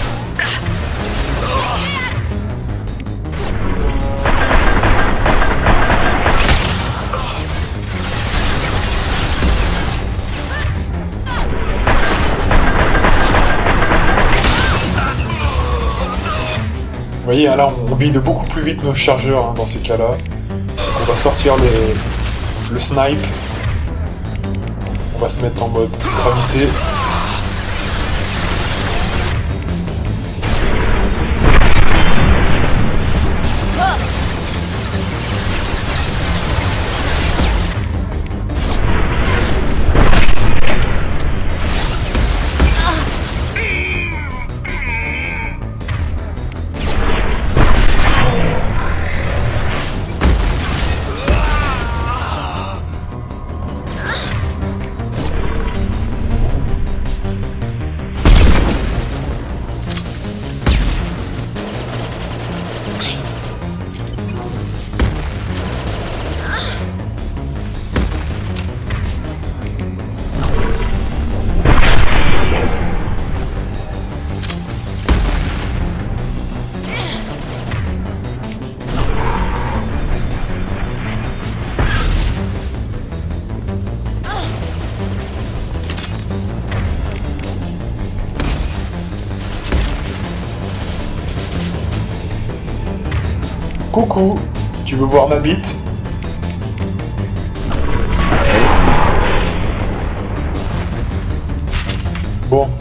Vous voyez, là, on vide beaucoup plus vite nos chargeurs, hein, dans ces cas-là. On va sortir le, le snipe. On va se mettre en mode gravité. Coucou, tu veux voir ma bite? Bon.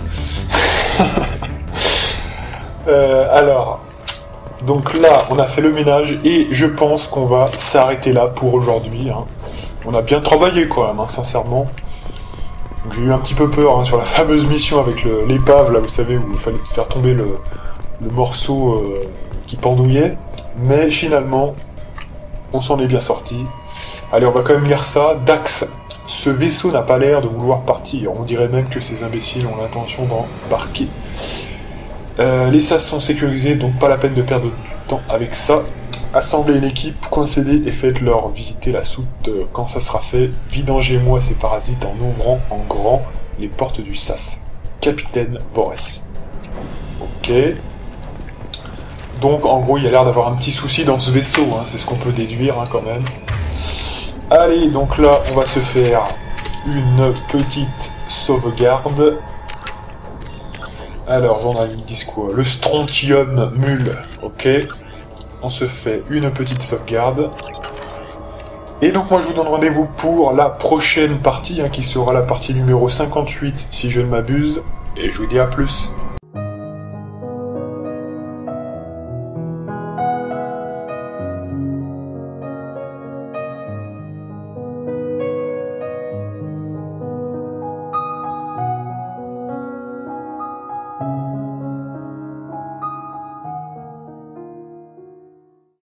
euh, alors, donc là, on a fait le ménage et je pense qu'on va s'arrêter là pour aujourd'hui. Hein. On a bien travaillé quand même, hein, sincèrement. J'ai eu un petit peu peur, hein, sur la fameuse mission avec l'épave, là, vous savez, où il fallait faire tomber le, le morceau euh, qui pendouillait. Mais finalement, on s'en est bien sorti. Allez, on va quand même lire ça. Dax, ce vaisseau n'a pas l'air de vouloir partir. On dirait même que ces imbéciles ont l'intention d'embarquer. Euh, les sas sont sécurisés, donc pas la peine de perdre du temps avec ça. Assemblez l'équipe, concédez et faites-leur visiter la soute quand ça sera fait. Vidangez-moi ces parasites en ouvrant en grand les portes du sas. Capitaine Vores. Ok. Donc en gros il y a l'air d'avoir un petit souci dans ce vaisseau, hein, c'est ce qu'on peut déduire, hein, quand même. Allez, donc là on va se faire une petite sauvegarde. Alors, journal disent quoi? Le strontium mule. Ok. On se fait une petite sauvegarde. Et donc moi je vous donne rendez-vous pour la prochaine partie, hein, qui sera la partie numéro cinquante-huit si je ne m'abuse. Et je vous dis à plus.